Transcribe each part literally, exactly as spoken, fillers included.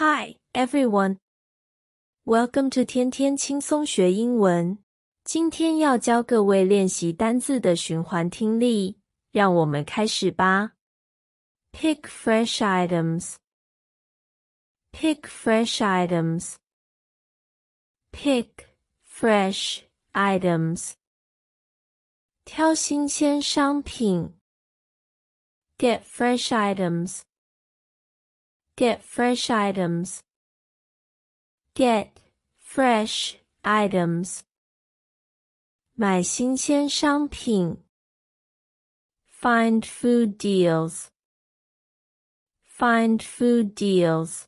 Hi, everyone. Welcome to 天天轻松学英文。今天要教各位练习单字的循环听力，让我们开始吧。Pick fresh items. Pick fresh items. Pick fresh items. 挑新鲜商品。Get fresh items. Get fresh items. Get fresh items. 买新鲜商品。Find food deals. Find food deals.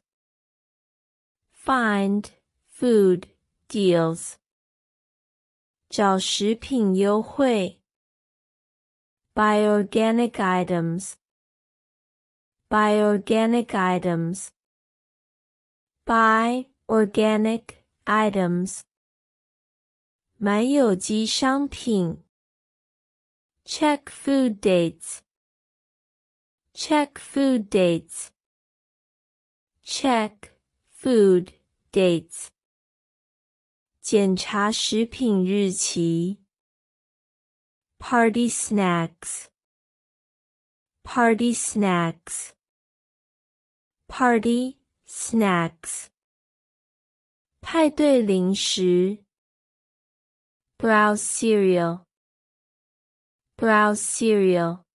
Find food deals. 找食品优惠。Buy organic items. Buy organic items. Buy organic items. 买有机商品。Check food dates. Check food dates. Check food dates. 检查食品日期。Party snacks. Party snacks. Party snacks. 派对零食。Browse cereal. Browse cereal.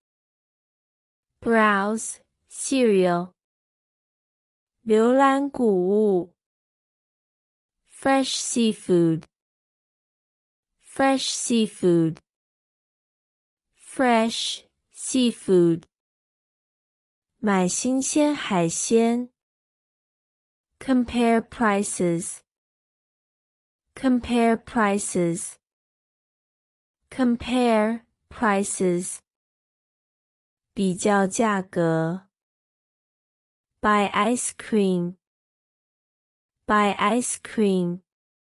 Browse cereal. 浏览谷物。Fresh seafood. Fresh seafood. Fresh seafood. 买新鲜海鲜。Compare prices. Compare prices. Compare prices. 比较价格。Buy ice cream. Buy ice cream.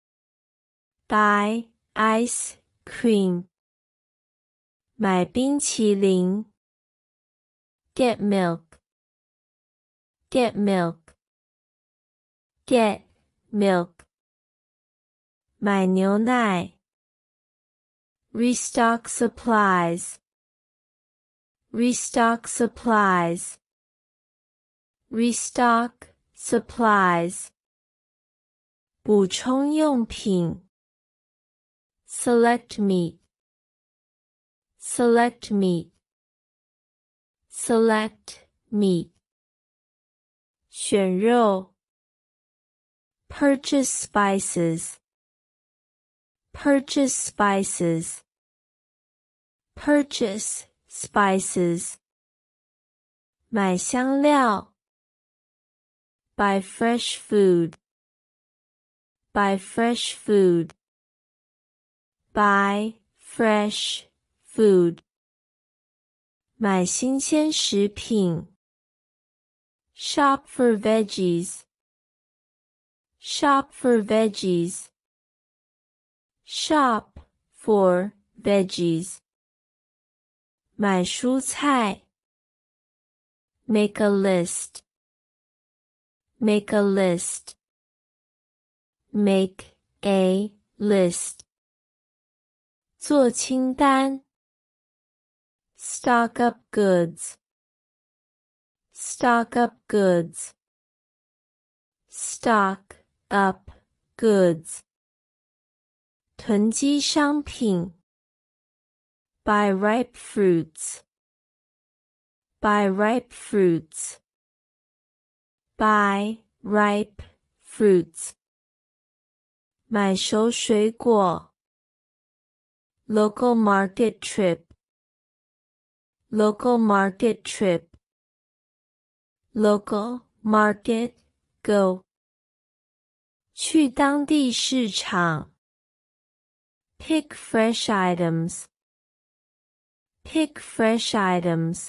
Buy ice cream. 买冰淇淋。Get milk. Get milk. Get milk. 买牛奶。Restock supplies. Restock supplies. Restock supplies. 补充用品。Select meat. Select meat. Select meat. 选肉。Purchase spices. Purchase spices. Purchase spices. 买香料。Buy fresh food. Buy fresh food. Buy fresh food. 买新鲜食品。Shop for veggies. Shop for veggies. Shop for veggies. 买蔬菜。Make a list. Make a list. Make a list. 做清单。Stock up goods. Stock up goods. Stock up goods. 囤积商品。Buy ripe fruits. Buy ripe fruits. Buy ripe fruits. 买熟水果。Local market trip. Local market trip. Local market go. 去当地市场。Pick fresh items. Pick fresh items.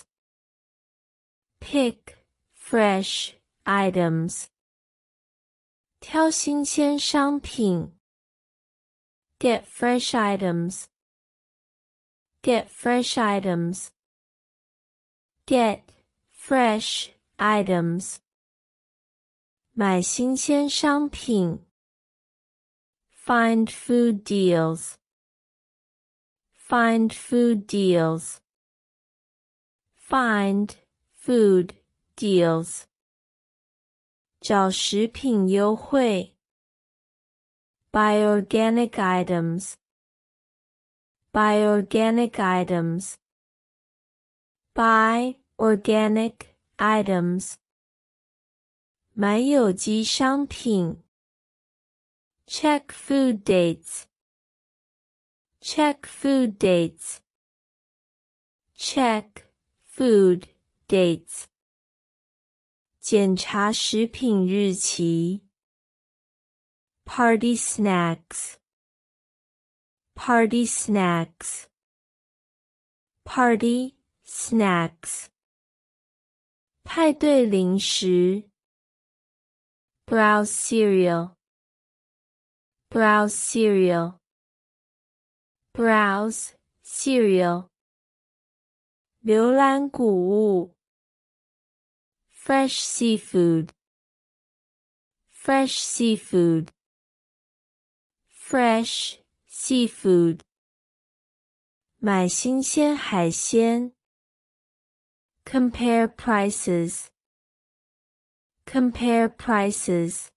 Pick fresh items. 挑新鲜商品。Get fresh items. Get fresh items. Get fresh items. 买新鲜商品。Find food deals. Find food deals. Find food deals. 找食品优惠。Buy organic items. Buy organic items. Buy organic items. 买有机商品。Check food dates. Check food dates. Check food dates. 检查食品日期。Party snacks. Party snacks. Party snacks. 派对零食。Browse cereal. Browse cereal. Browse cereal. 浏览谷物。Fresh seafood. Fresh seafood. Fresh seafood. 买新鲜海鲜。Compare prices. Compare prices.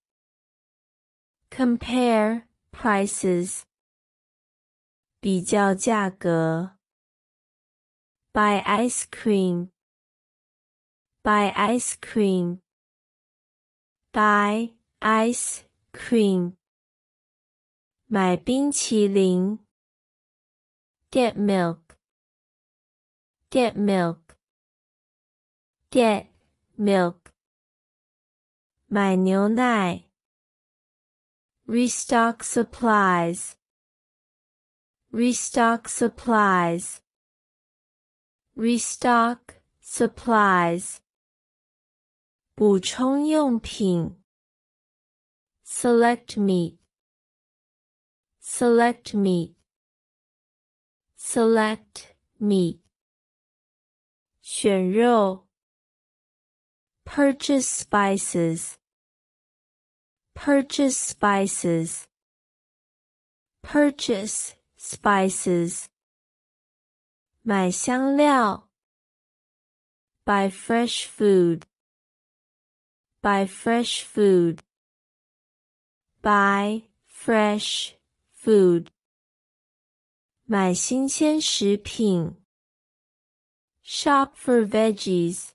Compare prices. 比较价格。Buy ice cream. Buy ice cream. Buy ice cream. 买冰淇淋。Get milk. Get milk. Get milk. 买牛奶。Restock supplies. Restock supplies. Restock supplies. 补充用品。Select meat. Select meat. Select meat. 选肉。Purchase spices. Purchase spices. Purchase spices. 买香料。Buy fresh food. Buy fresh food. Buy fresh food. 买新鲜食品。Shop for veggies.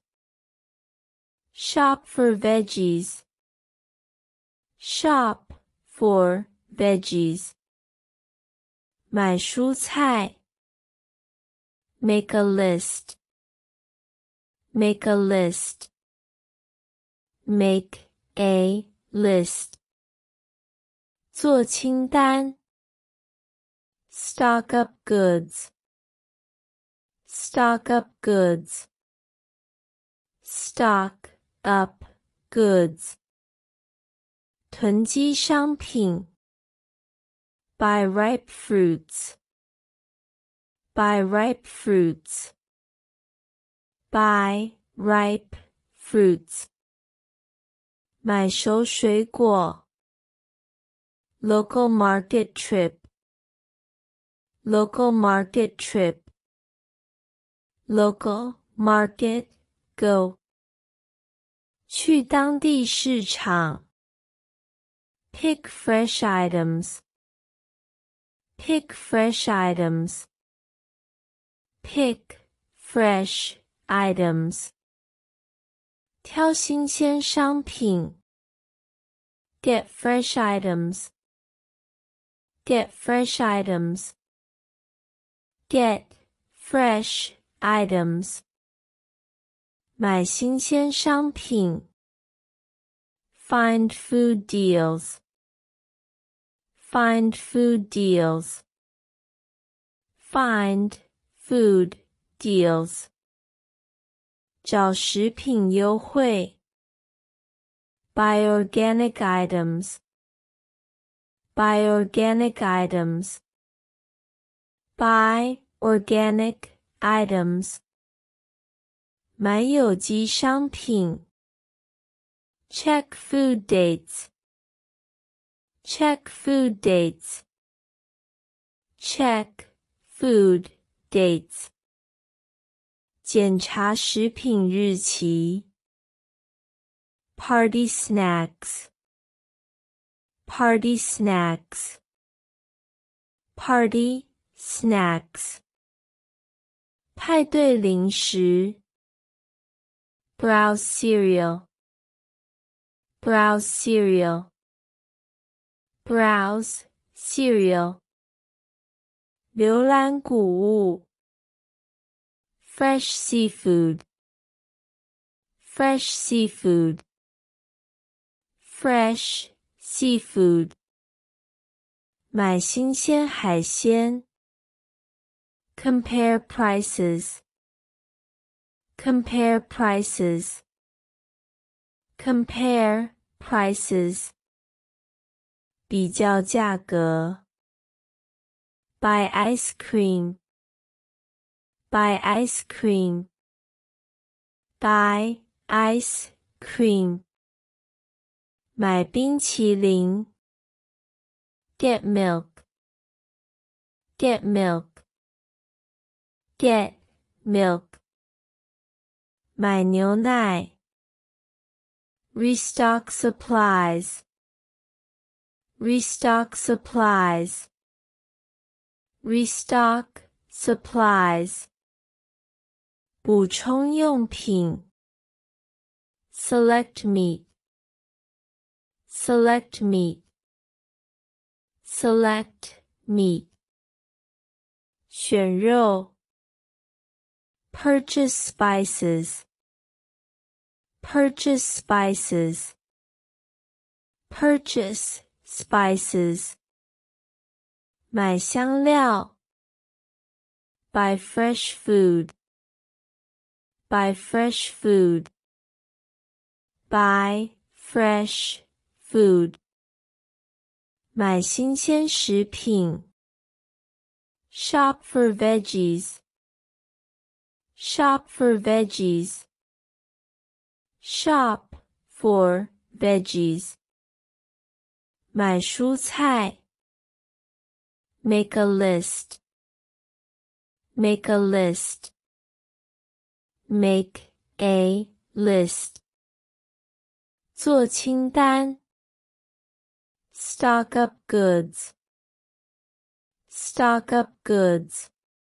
Shop for veggies. Shop for veggies. 买蔬菜。Make a list. Make a list. Make a list. 做清单。Stock up goods. Stock up goods. Stock up goods. 囤积商品。Buy ripe fruits. Buy ripe fruits. Buy ripe fruits. 买熟水果。Local market trip. Local market trip. Local market go. 去当地市场。Pick fresh items. Pick fresh items. Pick fresh items. 挑新鲜商品。Get fresh items. Get fresh items. Get fresh items. 买新鲜商品。Find food deals. Find food deals. Find food deals. 找食品优惠。Buy organic items. Buy organic items. Buy organic items. 买有机商品。 Check food dates. Check food dates. Check food dates. 检查食品日期。Party snacks. Party snacks. Party snacks. 派对零食。Browse cereal. Browse cereal. Browse cereal. 浏览谷物。Fresh seafood. Fresh seafood. Fresh seafood. 买新鲜海鲜。Compare prices. Compare prices. Compare prices. 比较价格。Buy ice cream. Buy ice cream. Buy ice cream. 买冰淇淋。Get milk. Get milk. Get milk. 买牛奶。Restock supplies. Restock supplies. Restock supplies. 补充用品。Select meat. Select meat. Select meat. 选肉。Purchase spices. Purchase spices. Purchase spices. 买香料。Buy fresh food. Buy fresh food. Buy fresh food. 买新鲜食品。Shop for veggies. Shop for veggies. Shop for veggies. 买蔬菜。Make a list. Make a list. Make a list. 做清单。Stock up goods. Stock up goods.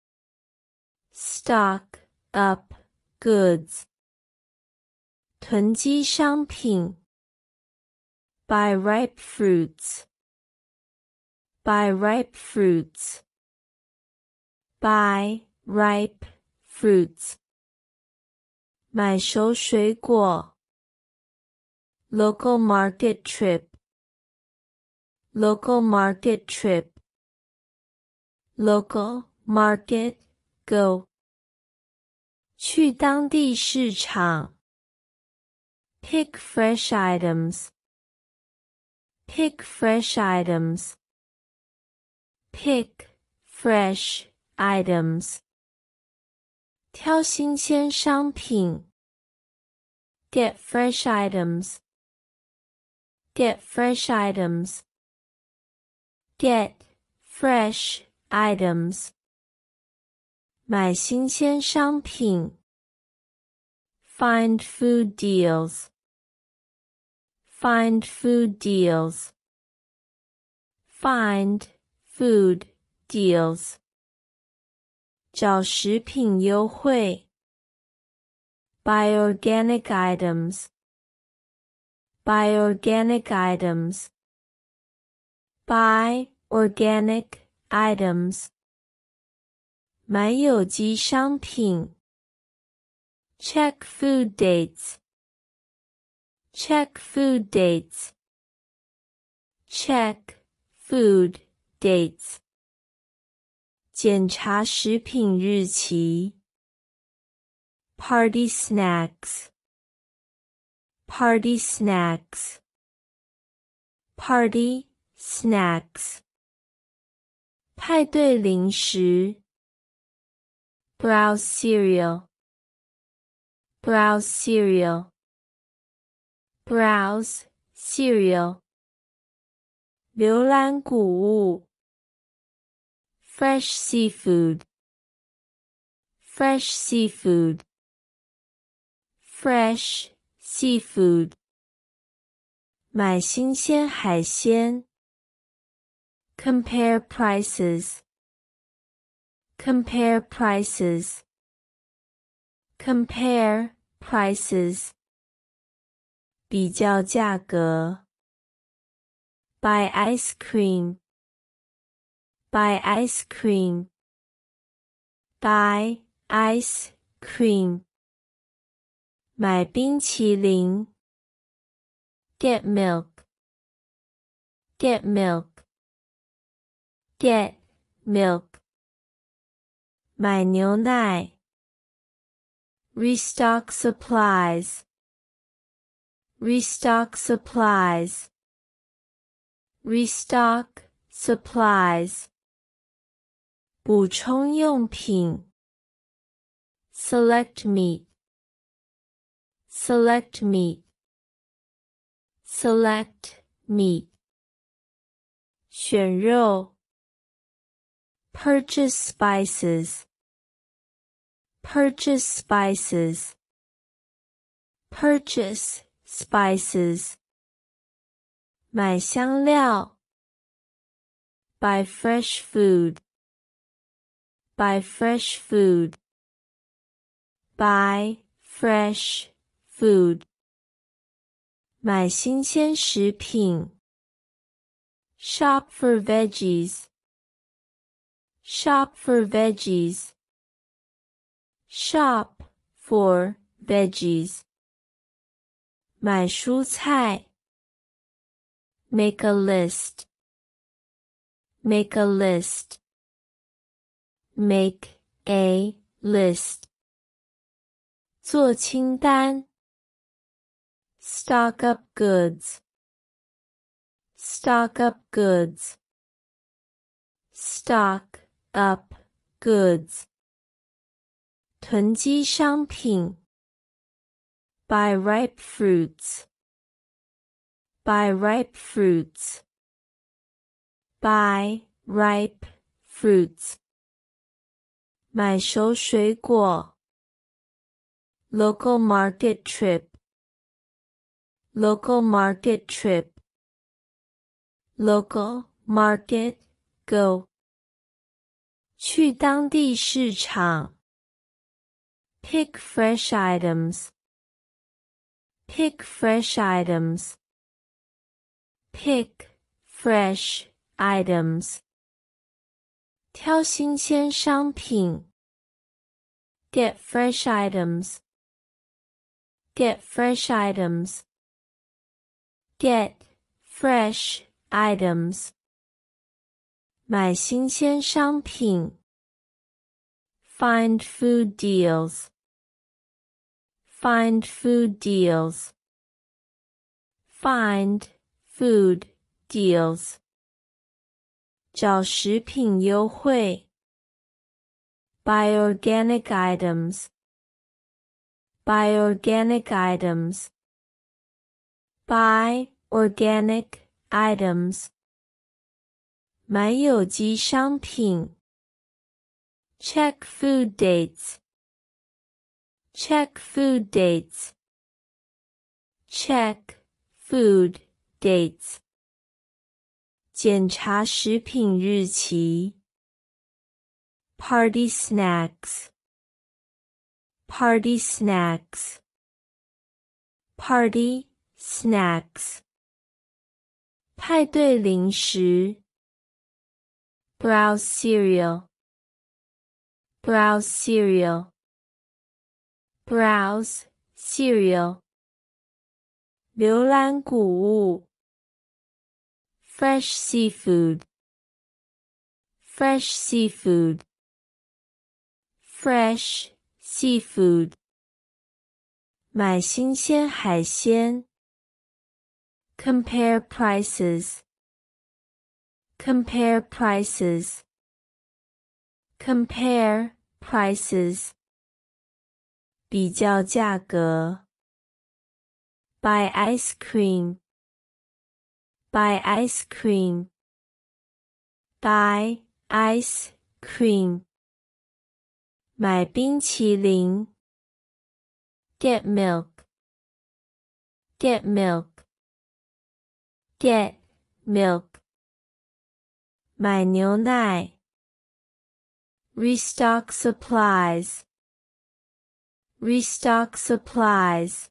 Stock up goods. 囤积商品。Buy ripe fruits. Buy ripe fruits. Buy ripe fruits. 买熟水果。Local market trip. Local market trip. Local market go. 去当地市场。Pick fresh items. Pick fresh items. Pick fresh items. 挑新鲜商品。Get fresh items. Get fresh items. Get fresh items. 买新鲜商品。Find food deals. Find food deals. Find food deals. 找食品优惠。Buy organic items. Buy organic items. Buy organic items. 买有机商品。Check food dates. Check food dates. Check food dates. 检查食品日期。Party snacks. Party snacks. Party snacks. 派对零食。Browse cereal. Browse cereal. browse cereal 浏览谷物 fresh seafood fresh seafood fresh seafood 买新鲜海鲜 compare prices compare prices compare prices 比较价格 buy ice cream buy ice cream buy ice cream 买冰淇淋 get milk get milk get milk 买牛奶 restock supplies restock supplies restock supplies 补充用品 select meat select meat select meat 选肉 purchase spices purchase spices purchase spices 买香料 buy fresh food buy fresh food buy fresh food 买新鲜食品 shop for veggies shop for veggies shop for veggies 买蔬菜 make a list make a list make a list 做清单 stock up goods stock up goods stock up goods 囤积商品 buy ripe fruits buy ripe fruits buy ripe fruits 买熟水果 local market trip local market trip local market go 去当地市场 pick fresh items pick fresh items pick fresh items 挑新鲜商品 get fresh items get fresh items get fresh items 买新鲜商品 find food deals find food deals find food deals 找食品优惠 buy organic items buy organic items buy organic items 买有机商品 check food dates check food dates check food dates 检查食品日期 party snacks party snacks party snacks 派对零食 browse cereal browse cereal browse cereal 浏览谷物 fresh seafood fresh seafood fresh seafood 买新鲜海鲜 compare prices compare prices compare prices 比较价格 Buy ice cream. Buy ice cream. Buy ice cream. 买冰淇淋。Get milk. Get milk. Get milk. 买牛奶。Restock supplies. Restock supplies.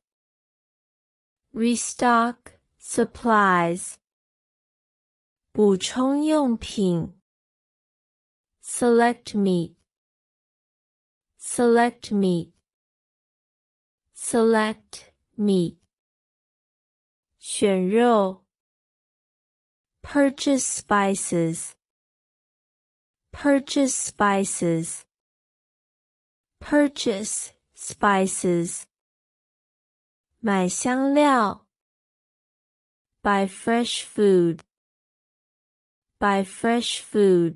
Restock supplies. 补充用品。Select meat. Select meat. Select meat. 选肉。Purchase spices. Purchase spices. Purchase spices. 买香料。Buy fresh food. Buy fresh food.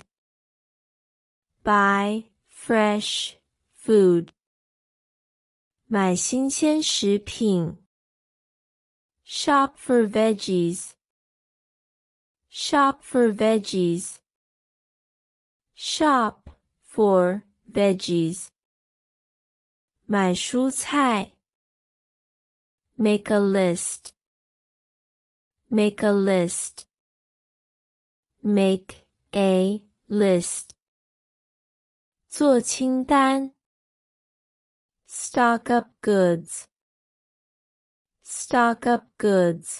Buy fresh food. 买新鲜食品。Shop for veggies. Shop for veggies. Shop for veggies. 买蔬菜。Make a list. Make a list. Make a list. 做清单。Stock up goods. Stock up goods.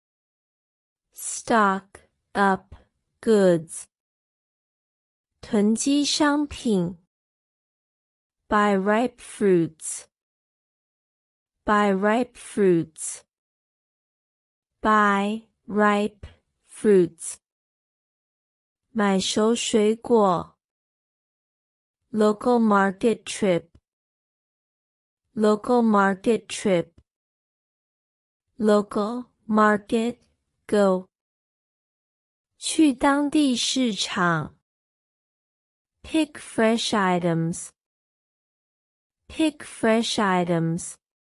Stock up goods. 囤积商品。Buy ripe fruits. Buy ripe fruits. Buy ripe fruits. 买熟水果。Local market trip. Local market trip. Local market go. 去当地市场。Pick fresh items. Pick fresh items.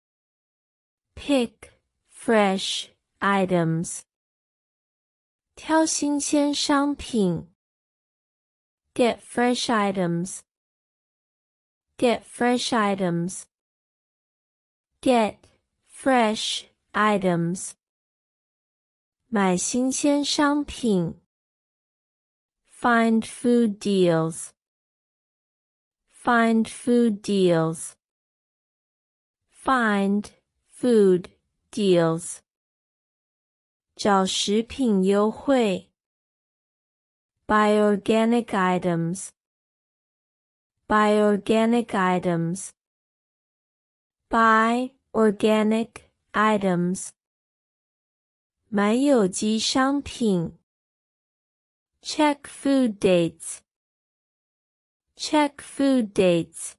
Pick fresh items. 挑新鲜商品。Get fresh items. Get fresh items. Get fresh items. 买新鲜商品。Find food deals. Find food deals. Find food deals. 找食品优惠。Buy organic items. Buy organic items. Buy organic items. 买有机商品。Check food dates. Check food dates.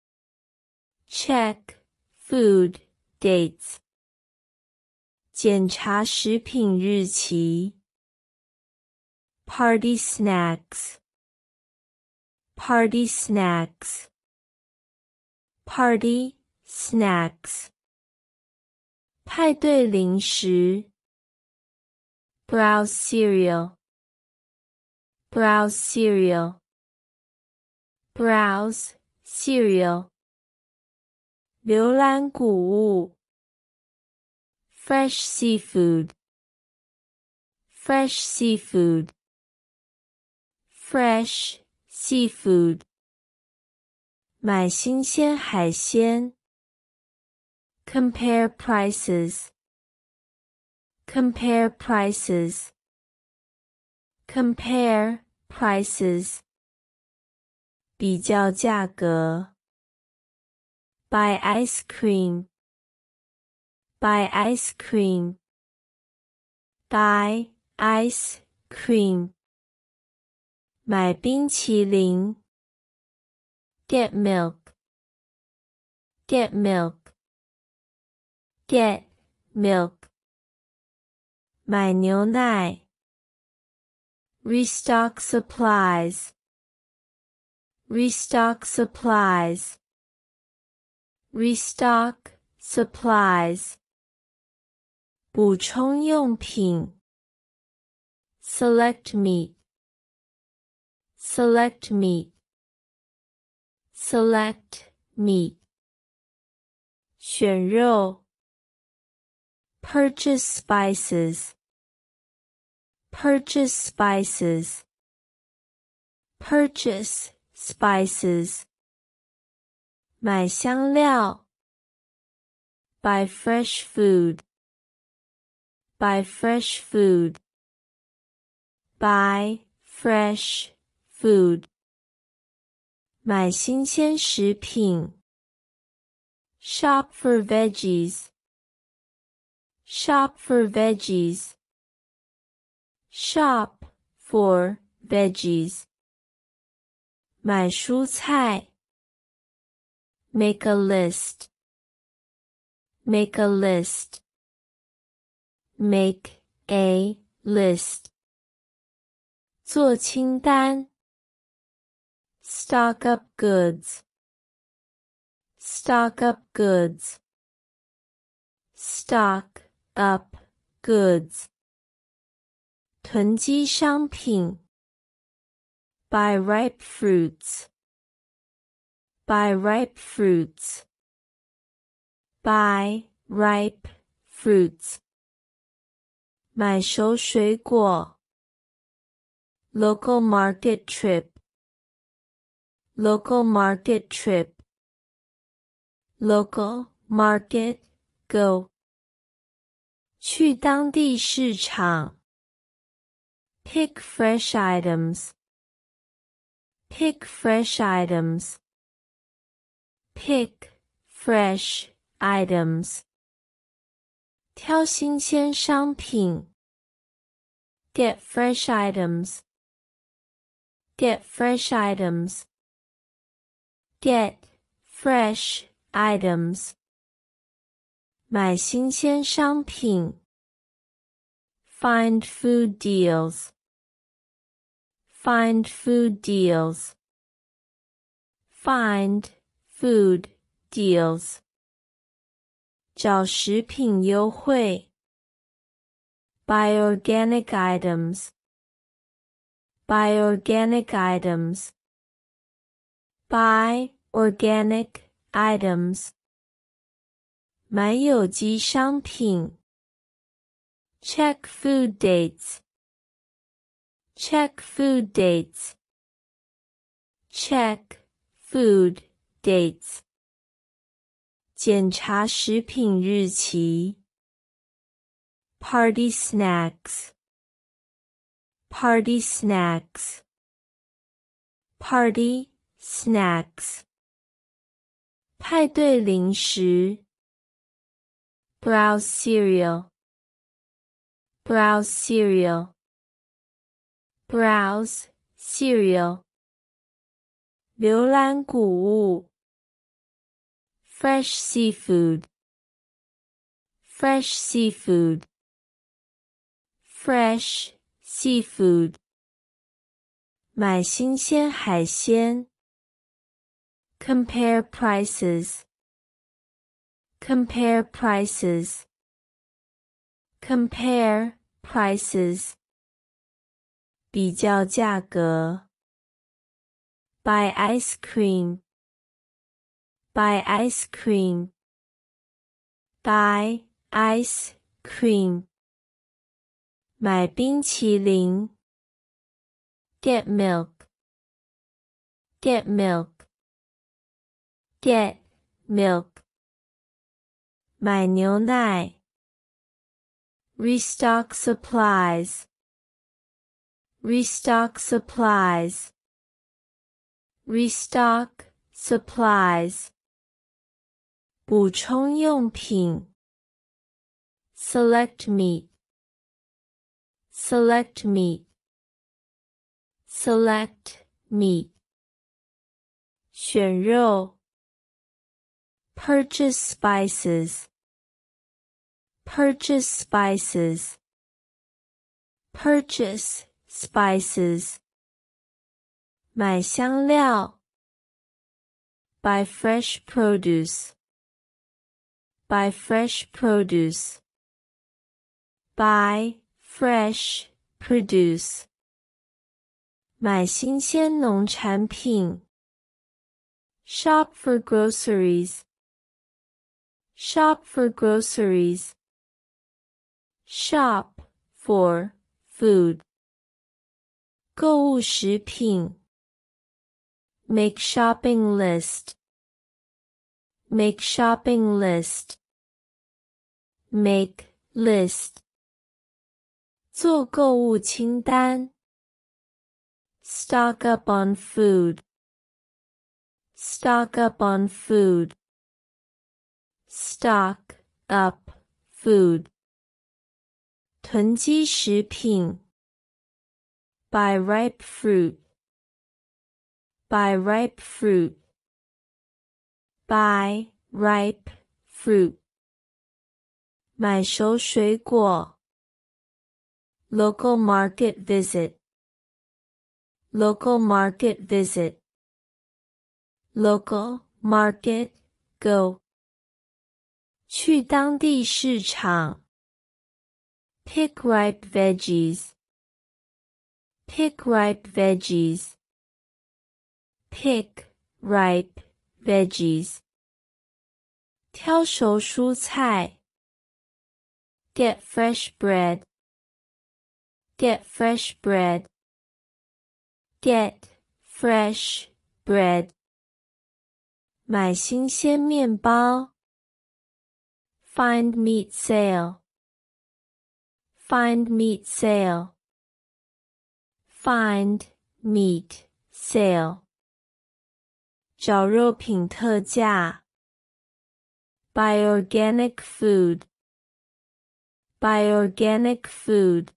Check food dates. 检查食品日期。Party snacks. Party snacks. Party snacks. 派对零食。Browse cereal. Browse cereal. Browse cereal. 浏览谷物。Fresh seafood. Fresh seafood. Fresh seafood. 买新鲜海鲜。Compare prices. Compare prices. Compare prices. 比较价格。Buy ice cream. Buy ice cream. Buy ice cream. 买冰淇淋。Get milk. Get milk. Get milk. 买牛奶。Restock supplies. Restock supplies. Restock supplies. 补充用品 select meat select meat select meat 选肉 purchase spices purchase spices purchase spices 买香料 buy fresh food buy fresh food buy fresh food 买新鲜食品 shop for veggies shop for veggies shop for veggies 买蔬菜 make a list make a list make a list 做清单 stock up goods stock up goods stock up goods 囤积商品 buy ripe fruits buy ripe fruits buy ripe fruits 买熟水果 local market trip local market trip local market go 去当地市场 pick fresh items pick fresh items pick fresh items 挑新鲜商品 get fresh items get fresh items get fresh items 买新鲜商品 find food deals find food deals find food deals 找食品优惠 buy organic items buy organic items buy organic items 买有机商品 check food dates check food dates check food dates 检查食品日期 party snacks party snacks party snacks 派对零食 browse cereal browse cereal browse cereal 浏览谷物 fresh seafood fresh seafood fresh seafood 买新鲜海鲜 compare prices compare prices compare prices 比较价格 buy ice cream buy ice cream buy ice cream 买冰淇淋 get milk get milk get milk 买牛奶 restock supplies restock supplies restock supplies 补充用品 select meat select meat select meat 选肉 purchase spices purchase spices purchase spices 买香料 buy fresh produce buy fresh produce Buy fresh produce. 买新鲜农产品。Shop for groceries. Shop for groceries. Shop for food. 购物食品。Make shopping list. Make shopping list. Make list. 做购物清单。Stock up on food. Stock up on food. Stock up food. 囤积食品。Buy ripe fruit. Buy ripe fruit. Buy ripe fruit. 买熟水果。Local market visit. Local market visit. Local market go. 去当地市场。Pick ripe veggies. Pick ripe veggies. Pick ripe veggies. 挑熟蔬菜。Get fresh bread. Get fresh bread. Get fresh bread. 买新鲜面包。Find meat sale. Find meat sale. Find meat sale. 找肉品特价。Buy organic food. Buy organic food.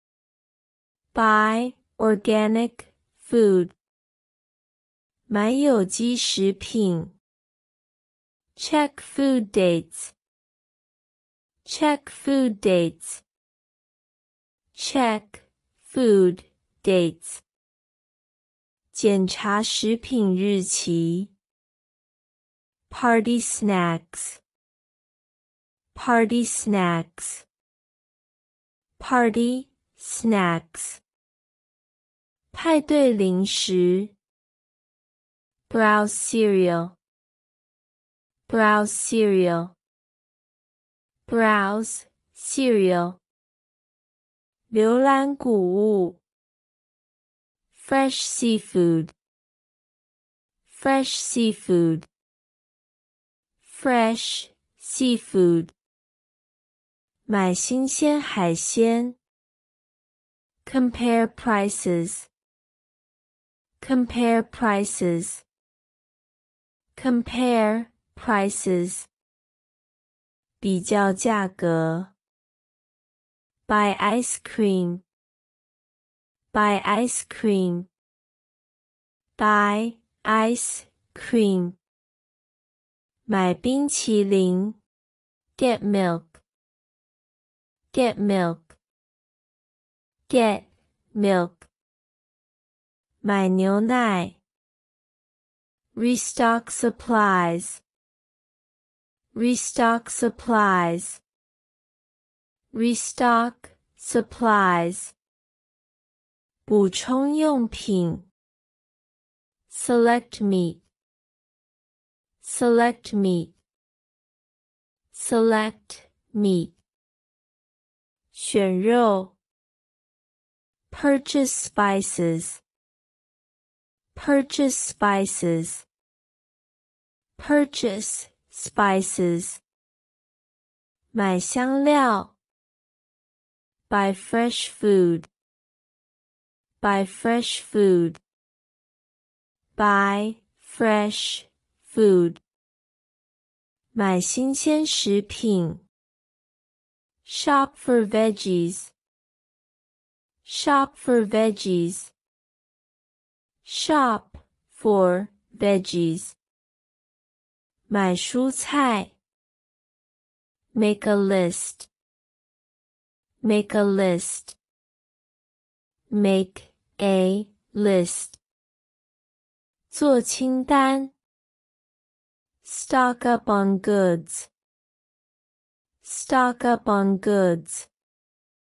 Buy organic food. 买有机食品。Check food dates. Check food dates. Check food dates. 检查食品日期。Party snacks. Party snacks. Party snacks. 派对零食。Browse cereal. Browse cereal. Browse cereal. 浏览谷物。Fresh seafood. Fresh seafood. Fresh seafood. 买新鲜海鲜。Compare prices. Compare prices. Compare prices. 比较价格。Buy ice cream. Buy ice cream. Buy ice cream. 买冰淇淋。Get milk. Get milk. Get milk. 买牛奶。Restock supplies. Restock supplies. Restock supplies. 补充用品。Select meat. Select meat. Select meat. 选肉。Purchase spices. Purchase spices. Purchase spices. 买香料。Buy fresh food. Buy fresh food. Buy fresh food. 买新鲜食品。Shop for veggies. Shop for veggies. Shop for veggies. 买蔬菜。Make a list. Make a list. Make a list. 做清单。Stock up on goods. Stock up on goods.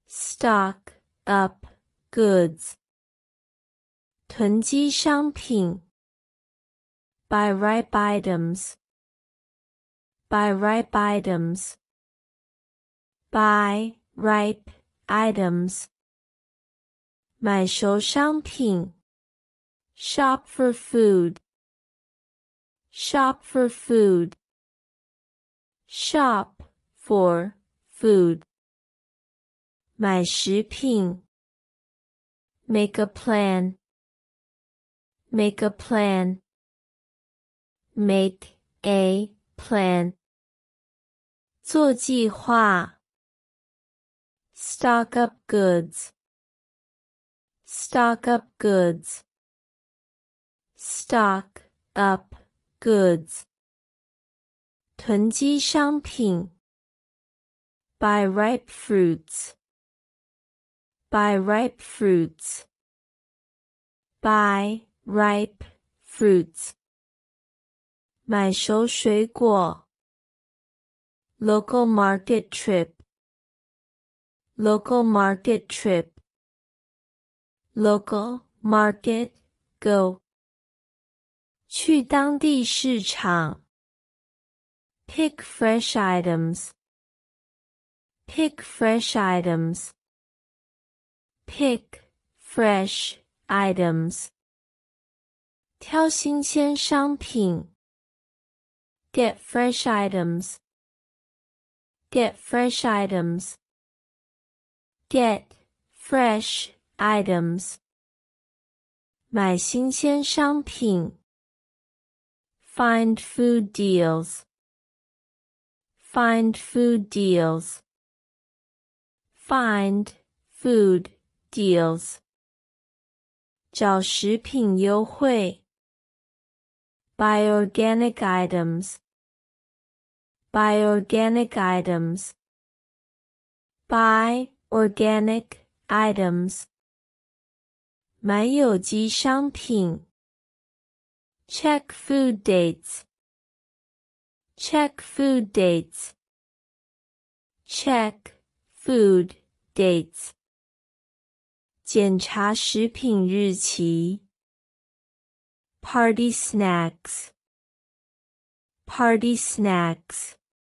stock up goods 囤积商品 buy ripe items buy ripe items buy ripe items 买熟商品 shop for food shop for food shop for food 买食品 make a plan make a plan make a plan 做计划 stock up goods stock up goods stock up goods 囤积商品 buy ripe fruits buy ripe fruits buy ripe fruits 买熟水果 local market trip local market trip local market go 去当地市场 pick fresh items pick fresh items pick fresh items 挑新鲜商品 get fresh items get fresh items get fresh items 买新鲜商品 find food deals find food deals find food deals 找食品优惠 buy organic items buy organic items buy organic items 买有机商品 check food dates check food dates check food dates 检查食品日期 party snacks party snacks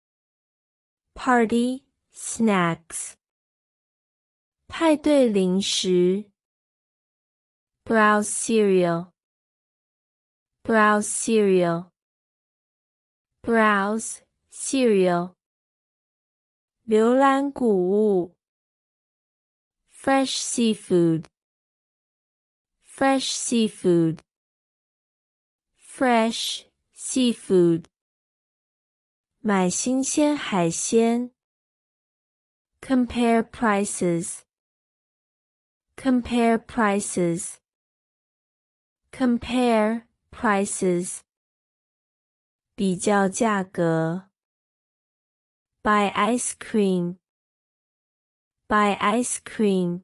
party snacks 派对零食 browse cereal browse cereal browse cereal 浏览谷物 fresh seafood fresh seafood fresh seafood 买新鲜海鲜 compare prices compare prices compare prices 比较价格 buy ice cream buy ice cream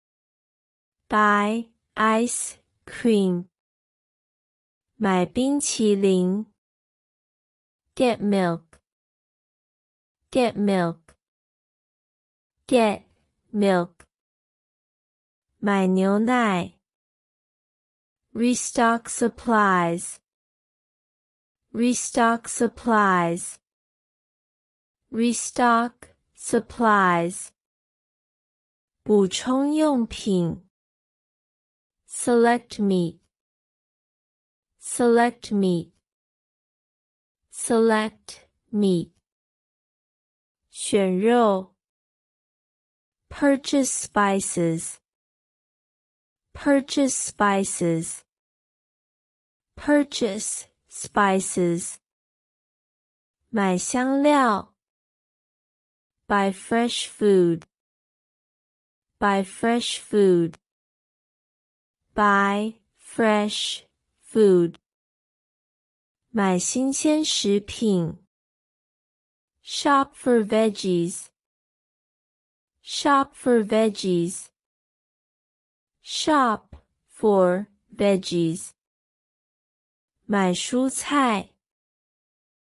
buy ice cream 买冰淇淋 get milk get milk get milk 买牛奶 restock supplies restock supplies restock supplies 补充用品 select meat select meat select meat 选肉 purchase spices purchase spices purchase spices 买香料 buy fresh food buy fresh food buy fresh food 买新鲜食品 shop for veggies shop for veggies shop for veggies 买蔬菜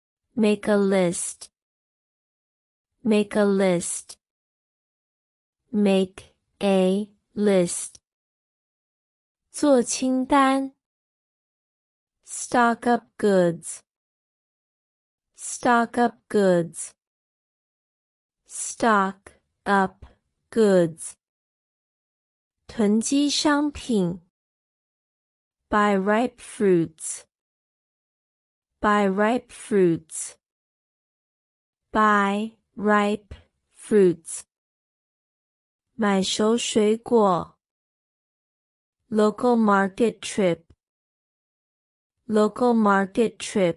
make a list make a list Make a list. 做清单。Stock up goods. Stock up goods. Stock up goods. 囤积商品。Buy ripe fruits. Buy ripe fruits. Buy ripe fruits. 买熟水果。Local market trip. Local market trip.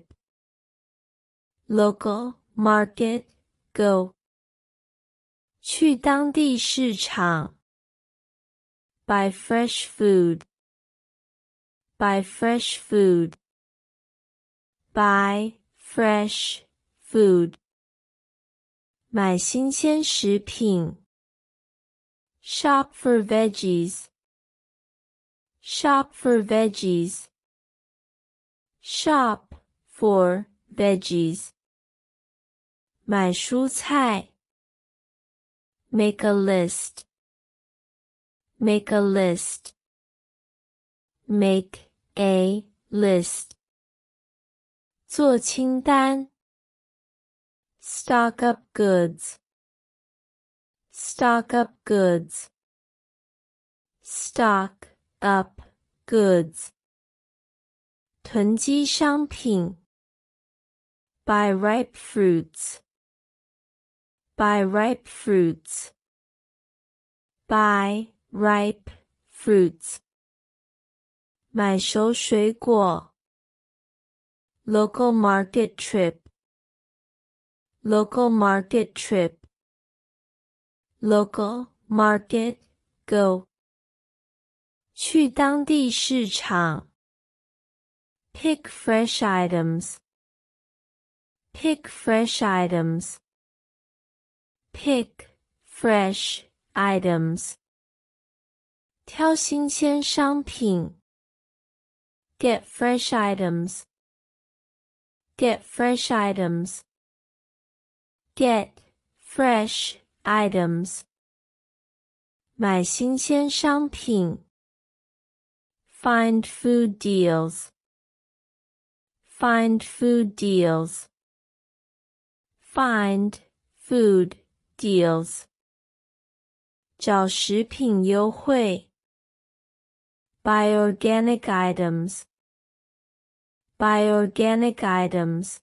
Local market go. 去当地市场。Buy fresh food. Buy fresh food. Buy fresh food. 买新鲜食品。Shop for veggies. Shop for veggies. Shop for veggies. 买蔬菜。Make a list. Make a list. Make a list. 做清单。Stock up goods. Stock up goods. Stock up goods. 囤积商品。Buy ripe fruits. Buy ripe fruits. Buy ripe fruits. 买熟水果。Local market trip. Local market trip. Local market go. 去当地市场。Pick fresh items. Pick fresh items. Pick fresh items. 挑新鲜商品。Get fresh items. Get fresh items. Get fresh items. 买新鲜商品。Find food deals. Find food deals. Find food deals. 找食品优惠。Buy organic items. Buy organic items.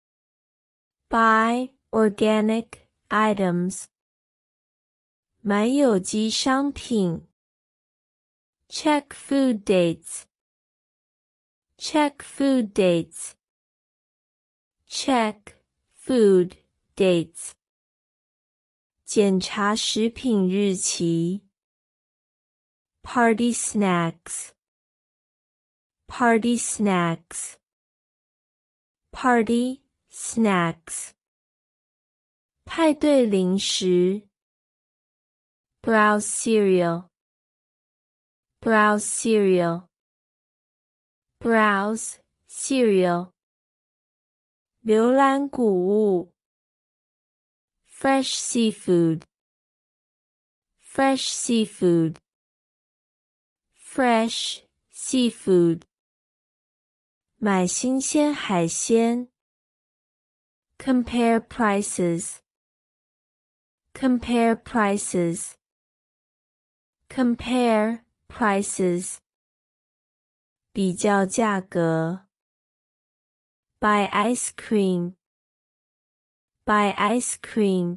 Buy organic items. 买有机商品。Check food dates. Check food dates. Check food dates. 检查食品日期。Party snacks. Party snacks. Party snacks. 派对零食。Browse cereal. Browse cereal. Browse cereal. 浏览谷物。Fresh seafood. Fresh seafood. Fresh seafood. 买新鲜海鲜。Compare prices. Compare prices. Compare prices. 比较价格。Buy ice cream. Buy ice cream.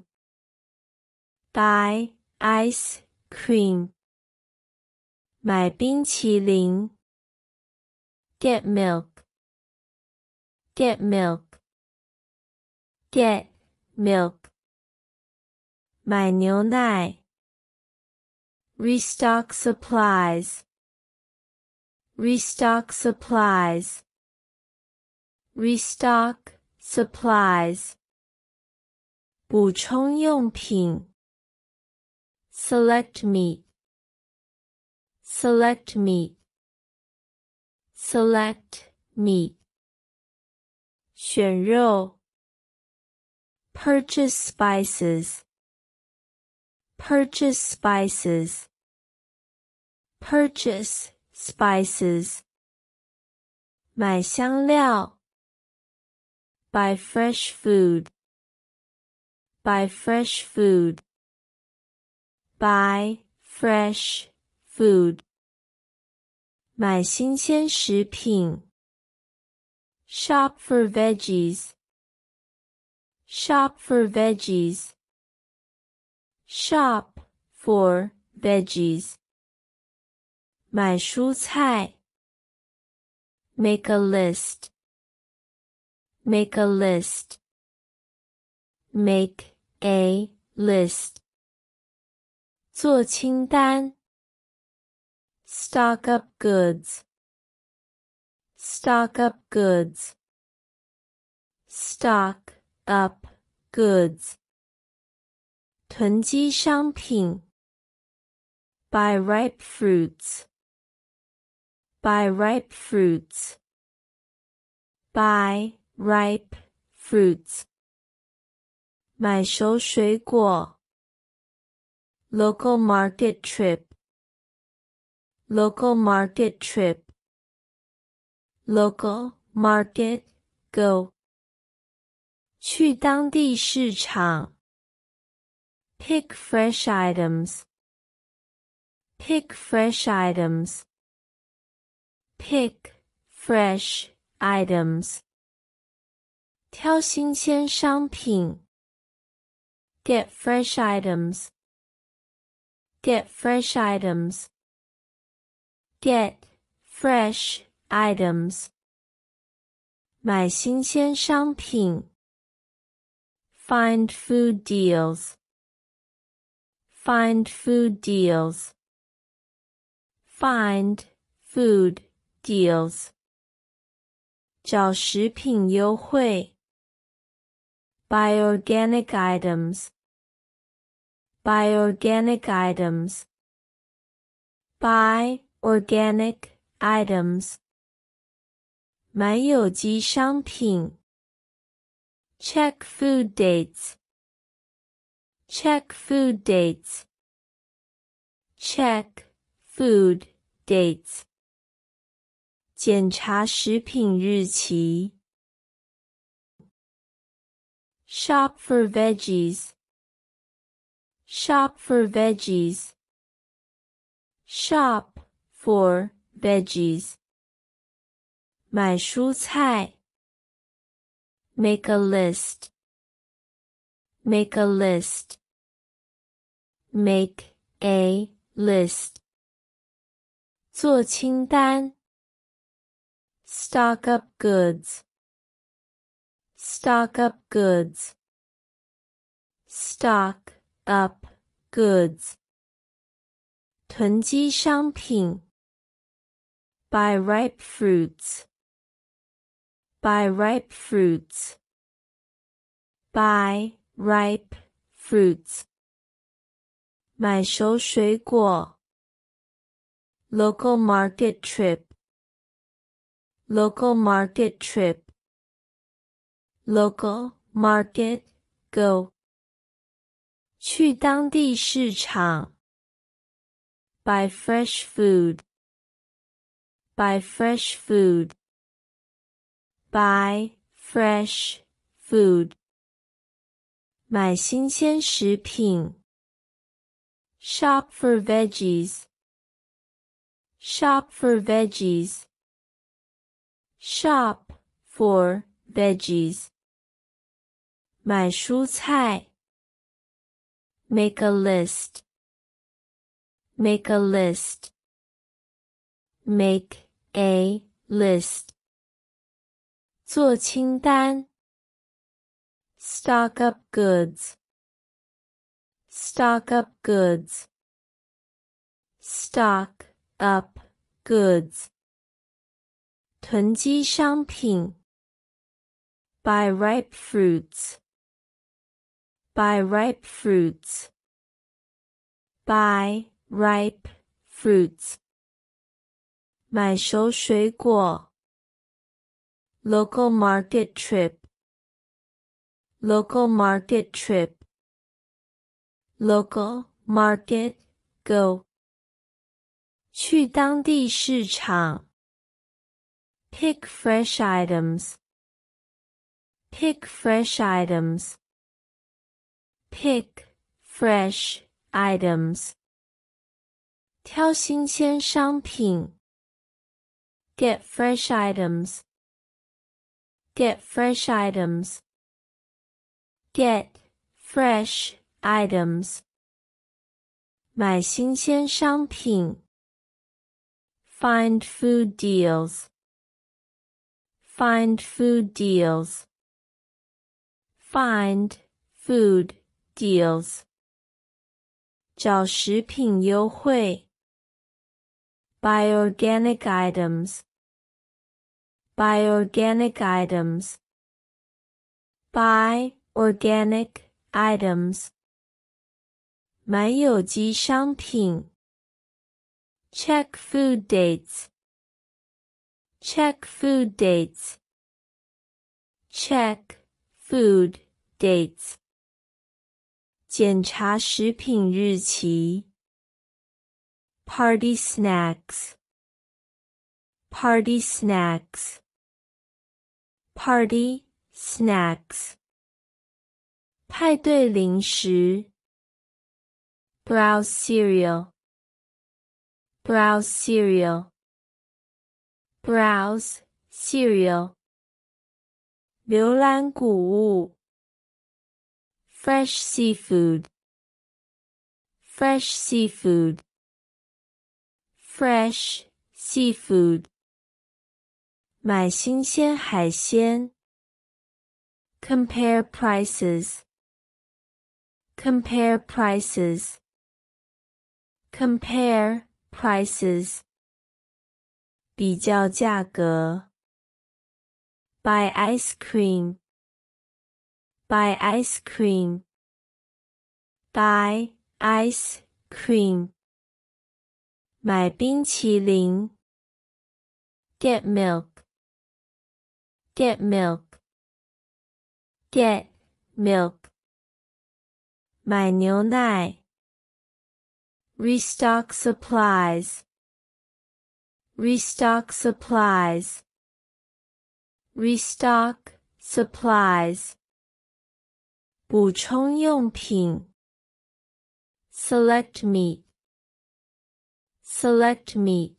Buy ice cream. 买冰淇淋。Get milk. Get milk. Get milk. 买牛奶。Restock supplies. Restock supplies. Restock supplies. 补充用品。Select meat. Select meat. Select meat. 选肉。Purchase spices. Purchase spices. Purchase spices. 买香料。Buy fresh food. Buy fresh food. Buy fresh food. 买新鲜食品。Shop for veggies. Shop for veggies. Shop for veggies. 买蔬菜。Make a list. Make a list. Make a list. 做清单。Stock up goods. Stock up goods. Stock up goods. 囤积商品。Buy ripe fruits. Buy ripe fruits. Buy ripe fruits. 买熟水果。Local market trip. Local market trip. Local market go. 去当地市场。Pick fresh items. Pick fresh items. Pick fresh items. 挑新鲜商品。Get fresh items. Get fresh items. Get fresh items. 买新鲜商品。Find food deals. Find food deals. Find food deals. 找食品优惠。Buy organic items. Buy organic items. Buy organic items. 买有机商品。Check food dates. Check food dates. Check food dates. 检查食品日期。Shop for veggies. Shop for veggies. Shop for veggies. 买蔬菜。Make a list. Make a list. Make a list. 做清单。Stock up goods. Stock up goods. Stock up goods. 囤积商品。Buy ripe fruits. Buy ripe fruits. Buy ripe fruits. 买熟水果。Local market trip. Local market trip. Local market go. 去当地市场。Buy fresh food. Buy fresh food. Buy fresh food. 买新鲜食品。Shop for veggies. Shop for veggies. Shop for veggies. 买蔬菜。Make a list. Make a list. Make a list. 做清单。Stock up goods. Stock up goods. Stock up goods. 囤积商品。Buy ripe fruits. Buy ripe fruits. Buy ripe fruits. 买熟水果。Local market trip. Local market trip. Local market, go. 去当地市场 pick fresh items, pick fresh items, pick fresh items. 挑新鲜商品 get fresh items, get fresh items, get fresh items. 买新鲜商品 find food deals, find food deals, find food deals. 找食品优惠 buy organic items, buy organic items, buy organic items. 买有机商品 check food dates, check food dates, check food dates. 检查食品日期 party snacks, party snacks, party snacks. 派对零食 browse cereal, browse cereal, browse cereal. 浏览谷物 fresh seafood, fresh seafood, fresh seafood. 买新鲜海鲜 compare prices, compare prices, compare prices. 比较价格 buy ice cream, buy ice cream, buy ice cream. 买冰淇淋 get milk, get milk, get milk. 买牛奶 restock supplies, restock supplies, restock supplies. 补充用品 select meat, select meat,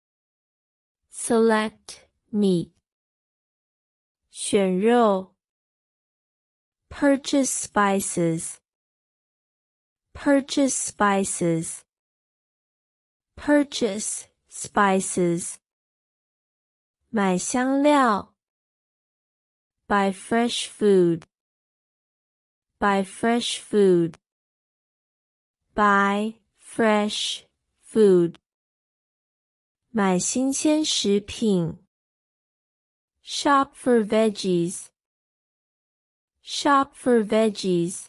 select meat. 选肉 purchase spices, purchase spices, purchase spices. 买香料 buy fresh food, buy fresh food, buy fresh food. 买新鲜食品 shop for veggies, shop for veggies,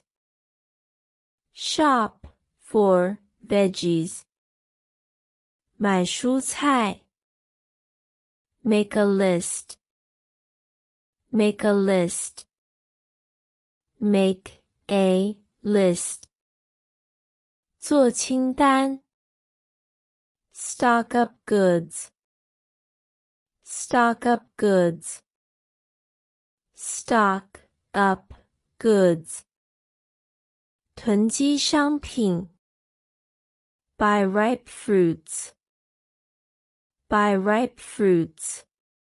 shop for veggies. 买蔬菜 make a list, make a list, make a list. 做清单 stock up goods, stock up goods, stock up goods. 囤积商品 buy ripe fruits, buy ripe fruits,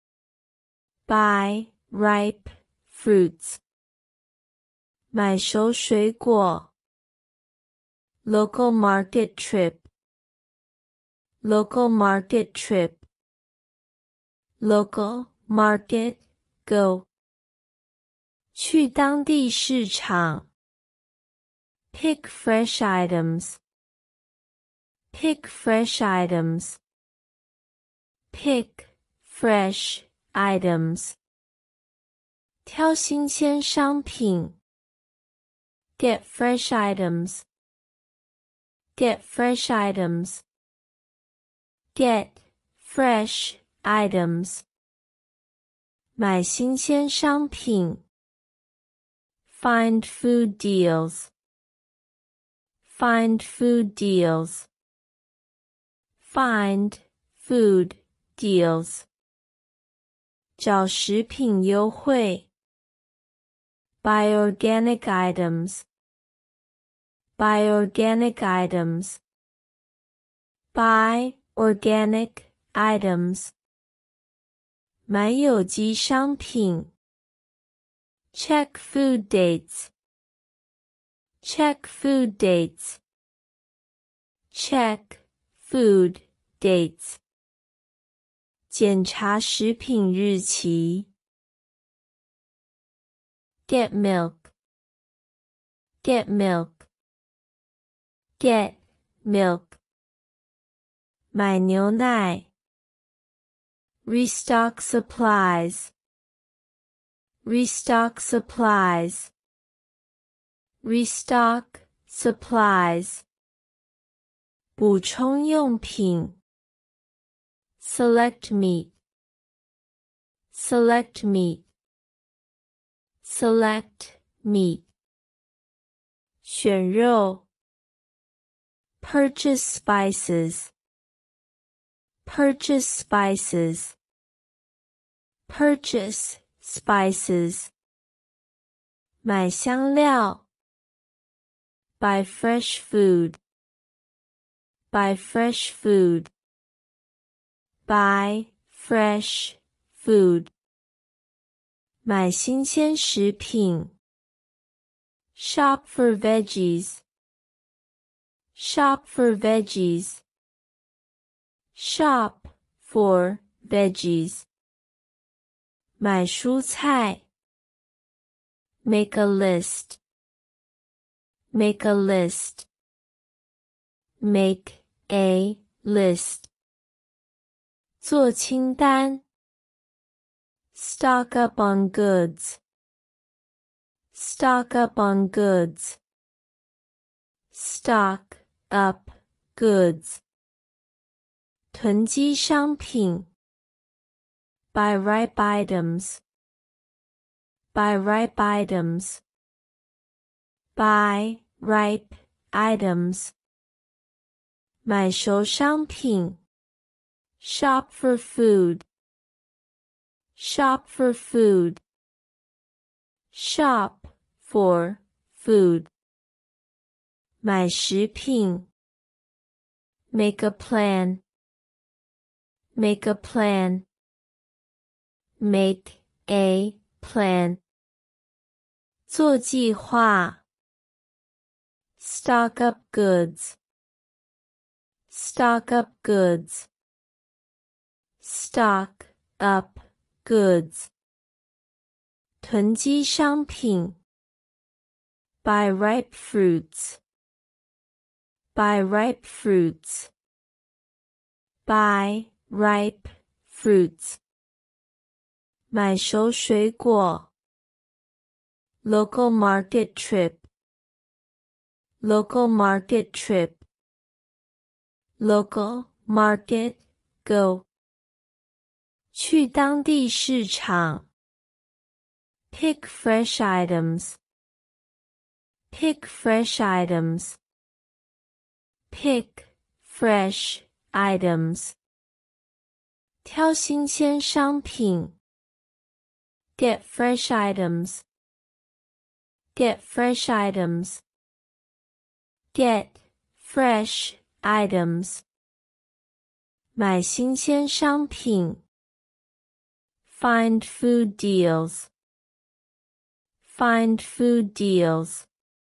buy ripe fruits. 买熟水果 local market trip, local market trip, local market, go. 去当地市场 pick fresh items, pick fresh items, pick fresh items. 挑新鲜商品 get fresh items, get fresh items, get fresh items. 买新鲜商品 find food deals, Find food deals. Find food deals. 找食品优惠。Buy organic items. Buy organic items. Buy organic items. 买有机商品。Check food dates. Check food dates. Check food dates. 检查食品日期。Get milk. Get milk. Get milk. 买牛奶。Restock supplies. Restock supplies. Restock supplies. 补充用品。Select meat. Select meat. Select meat. 选肉。Purchase spices. Purchase spices. Purchase spices. 买香料。Buy fresh food. Buy fresh food. Buy fresh food. 买新鲜食品。Shop for veggies. Shop for veggies. Shop for veggies. 买蔬菜。Make a list. Make a list. Make a list. 做清单。Stock up on goods. Stock up on goods. Stock up goods. 囤积商品。Buy ripe items. Buy ripe items. Buy ripe items. 买熟商品。Shop for food. Shop for food. Shop for food. 买食品。Make a plan. Make a plan. Make a plan. 做计划。Stock up goods. Stock up goods. Stock up goods. 囤积商品。Buy ripe fruits. Buy ripe fruits. Buy ripe fruits. 买熟水果。Local market trip. Local market trip. Local market go. 去当地市场。Pick fresh items. Pick fresh items. Pick fresh items. 挑新鲜商品。Get fresh items. Get fresh items. Get fresh items. 买新鲜商品。Find food deals. Find food deals.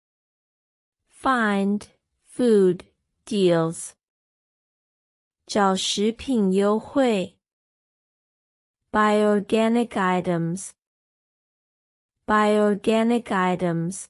Find food deals. 找食品优惠。Buy organic items. Buy organic items.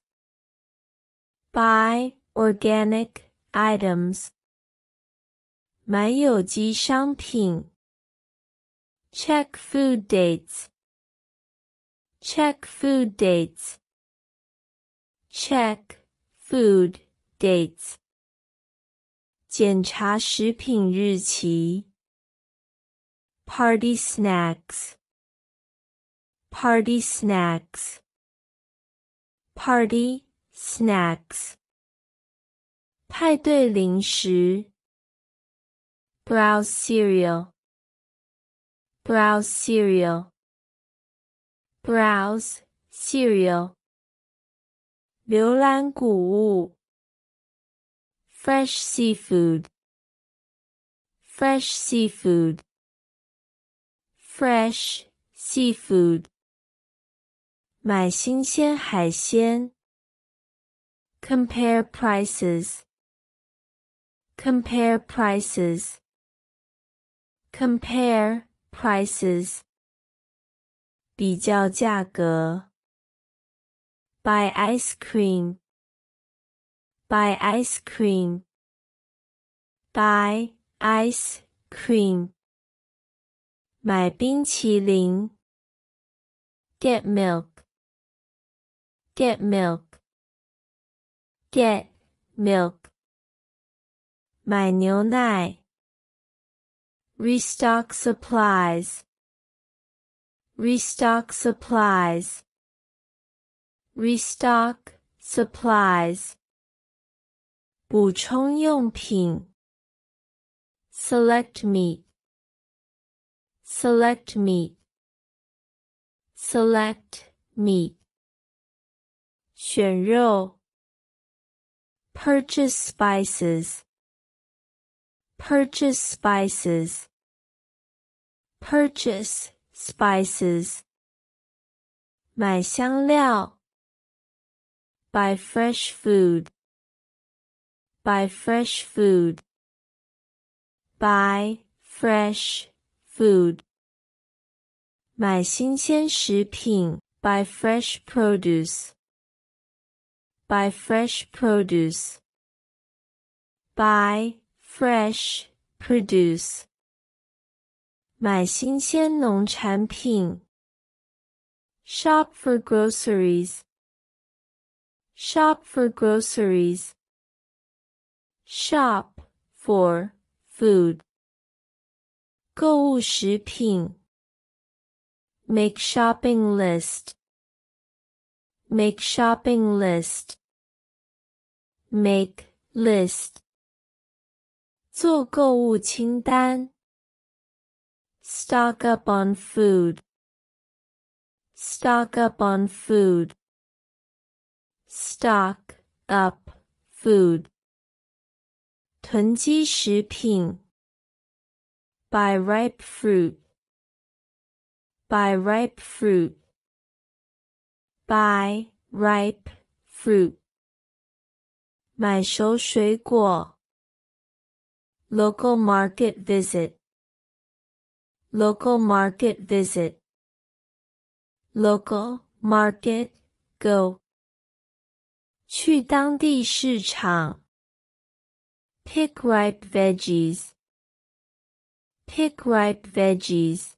Buy organic items. 买有机商品。Check food dates. Check food dates. Check food dates. 检查食品日期。Party snacks. Party snacks. Party snacks. 派对零食 browse cereal browse cereal browse cereal 浏览谷物 fresh seafood fresh seafood fresh seafood 买新鲜海鲜 compare prices compare prices compare prices 比较价格 buy ice cream buy ice cream buy ice cream 买冰淇淋 get milk get milk get milk 买牛奶 restock supplies restock supplies restock supplies 补充用品 select meat select meat select meat 选肉 purchase spices purchase spices purchase spices 买香料 buy fresh food buy fresh food buy fresh food 买新鲜食品 buy fresh produce buy fresh produce buy fresh produce 买新鲜农产品 shop for groceries shop for groceries shop for food 购物食品 make shopping list make shopping list make list 做购物清单 stock up on food stock up on food stock up food 囤积食品 buy ripe fruit buy ripe fruit buy ripe fruit 买熟水果 local market visit local market visit local market go 去当地市场 pick ripe veggies pick ripe veggies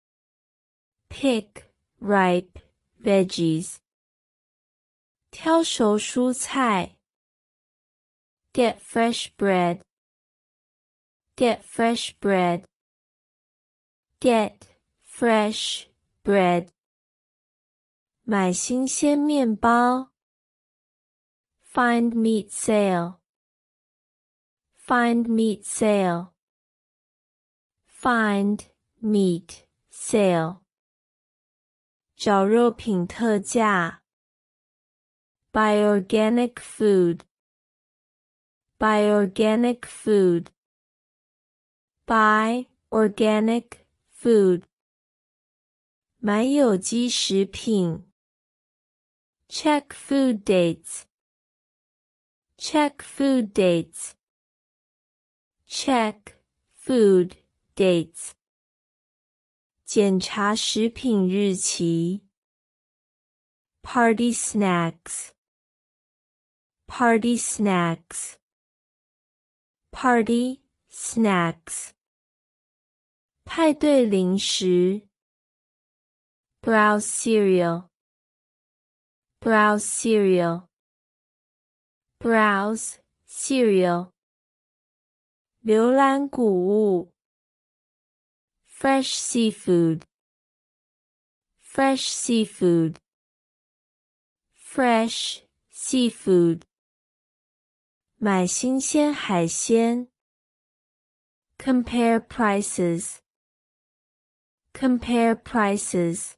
pick ripe veggies 挑熟蔬菜 get fresh bread get fresh bread get fresh bread 买新鲜面包 find meat sale find meat sale find meat sale 找肉品特价 buy organic food buy organic food buy organic food 买有机食品 check food dates check food dates check food dates 检查食品日期 party snacks party snacks party snacks 派对零食 browse cereal browse cereal browse cereal 浏览谷物 fresh seafood fresh seafood fresh seafood 买新鲜海鲜。Compare prices. Compare prices.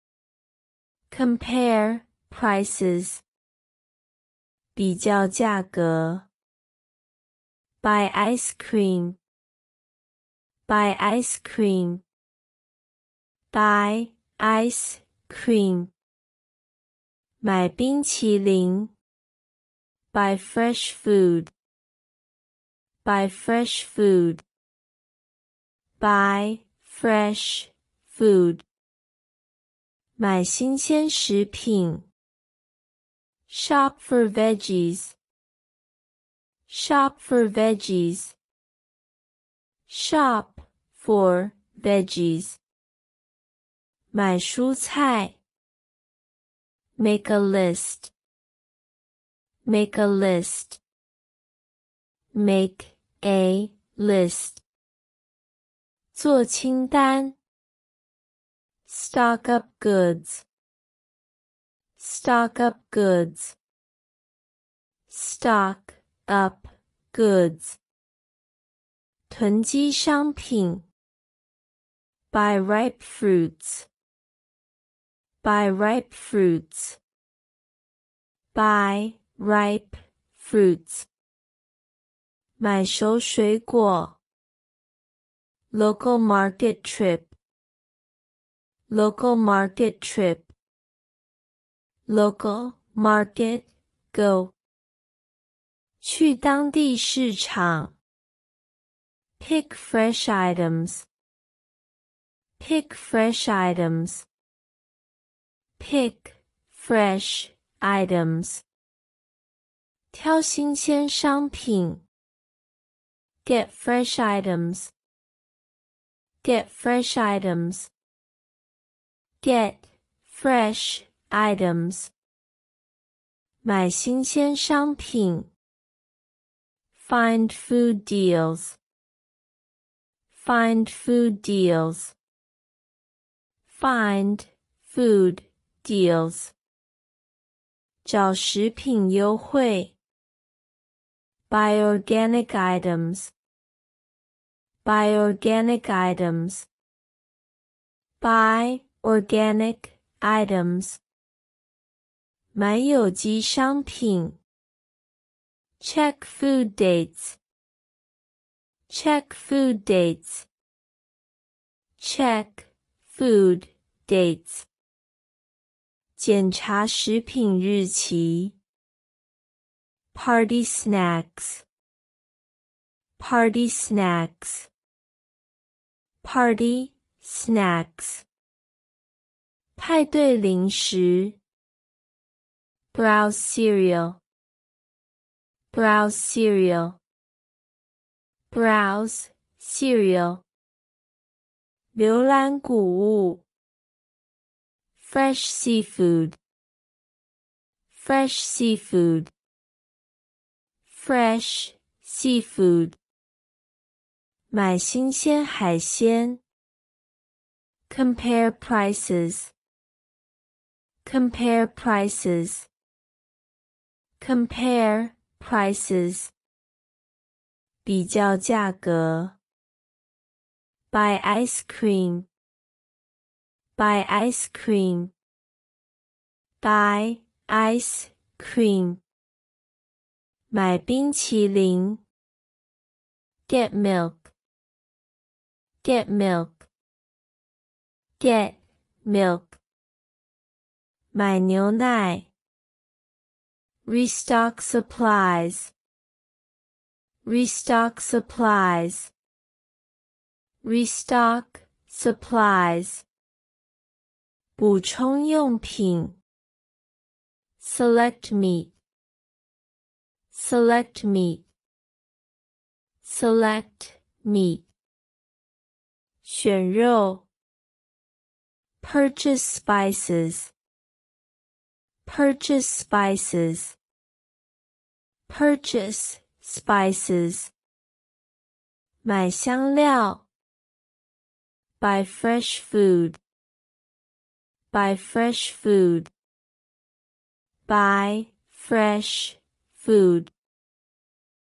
Compare prices. 比较价格。Buy ice cream. Buy ice cream. Buy ice cream. 买冰淇淋。Buy fresh food. Buy fresh food. Buy fresh food. 买新鲜食品。Shop for veggies. Shop for veggies. Shop for veggies. 买蔬菜。Make a list. Make a list. Make a list. 做清单。Stock up goods. Stock up goods. Stock up goods. 囤积商品。Buy ripe fruits. Buy ripe fruits. Buy ripe fruits. 买熟水果。Local market trip. Local market trip. Local market go. 去当地市场。Pick fresh items. Pick fresh items. Pick fresh items. 挑新鲜商品。Get fresh items. Get fresh items. Get fresh items. 买新鲜商品。Find food deals. Find food deals. Find food deals. 找食品优惠。Buy organic items. Buy organic items. Buy organic items. 买有机商品。Check food dates. Check food dates. Check food dates. 检查食品日期。Party snacks. Party snacks. Party snacks. 派对零食。Browse cereal. Browse cereal. Browse cereal. 浏览谷物。Fresh seafood. Fresh seafood. Fresh seafood. 买新鲜海鲜。Compare prices. Compare prices. Compare prices. 比较价格。Buy ice cream. Buy ice cream. Buy ice cream. 买冰淇淋。Get milk. Get milk. Get milk. 买牛奶。Restock supplies. Restock supplies. Restock supplies. 补充用品。Select meat. Select meat. Select meat. 选肉。Purchase spices. Purchase spices. Purchase spices. 买香料。Buy fresh food. Buy fresh food. Buy fresh food.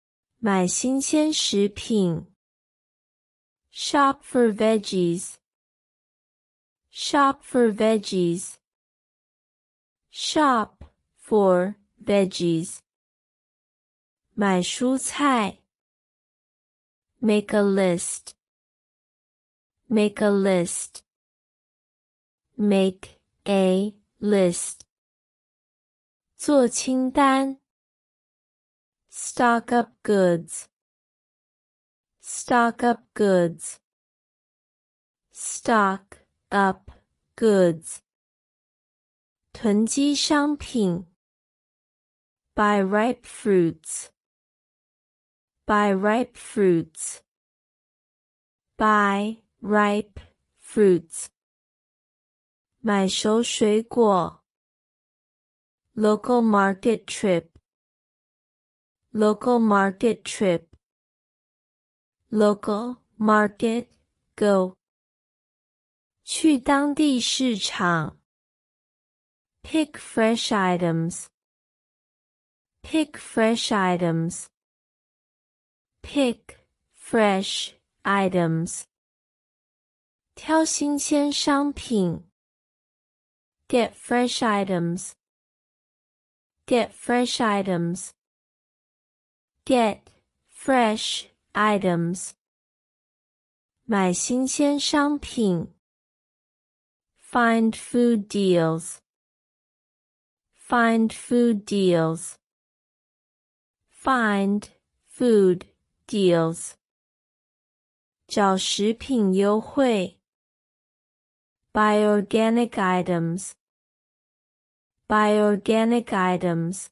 买新鲜食品。Shop for veggies. Shop for veggies. Shop for veggies. 买蔬菜。Make a list. Make a list. Make a list. 做清单。Stock up goods. Stock up goods. Stock up goods. 囤积商品。Buy ripe fruits. Buy ripe fruits. Buy ripe fruits. 买熟水果。Local market trip. Local market trip. Local market go. 去当地市场。Pick fresh items. Pick fresh items. Pick fresh items. 挑新鲜商品。Get fresh items. Get fresh items. Get fresh items. 买新鲜商品。Find food deals. Find food deals. Find food deals. 找食品优惠。Buy organic items. Buy organic items.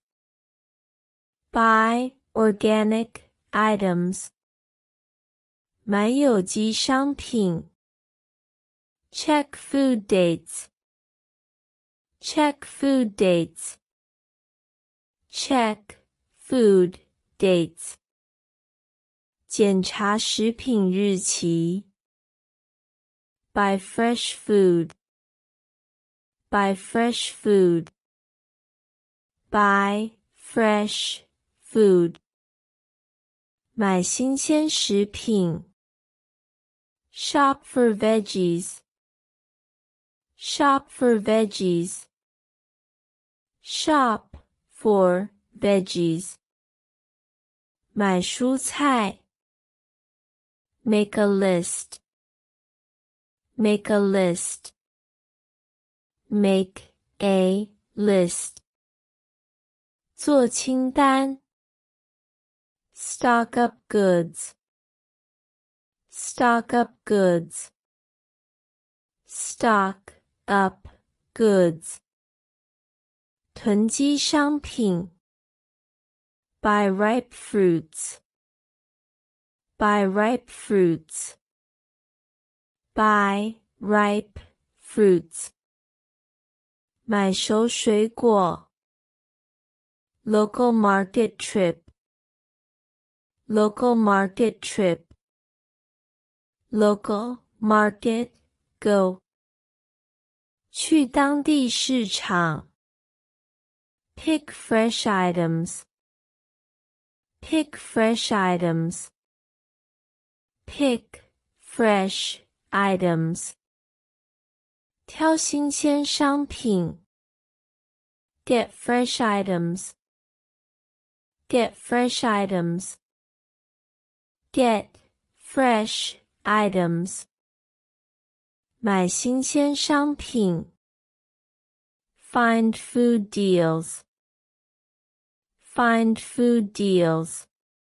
Buy organic items. 买有机商品。Check food dates. Check food dates. Check food dates. 检查食品日期。Buy fresh food. Buy fresh food. Buy fresh food. 买新鲜食品。Shop for veggies. Shop for veggies. Shop for veggies. 买蔬菜。Make a list. Make a list. Make a list. 做清单。Stock up goods. Stock up goods. Stock up goods. 囤积商品。Buy ripe fruits. Buy ripe fruits. Buy ripe fruits. 买熟水果。Local market trip. Local market trip. Local market go. 去当地市场。Pick fresh items. Pick fresh items. Pick fresh items. 挑新鲜商品。Get fresh items. Get fresh items. Get fresh items. 买新鲜商品。Find food deals. Find food deals.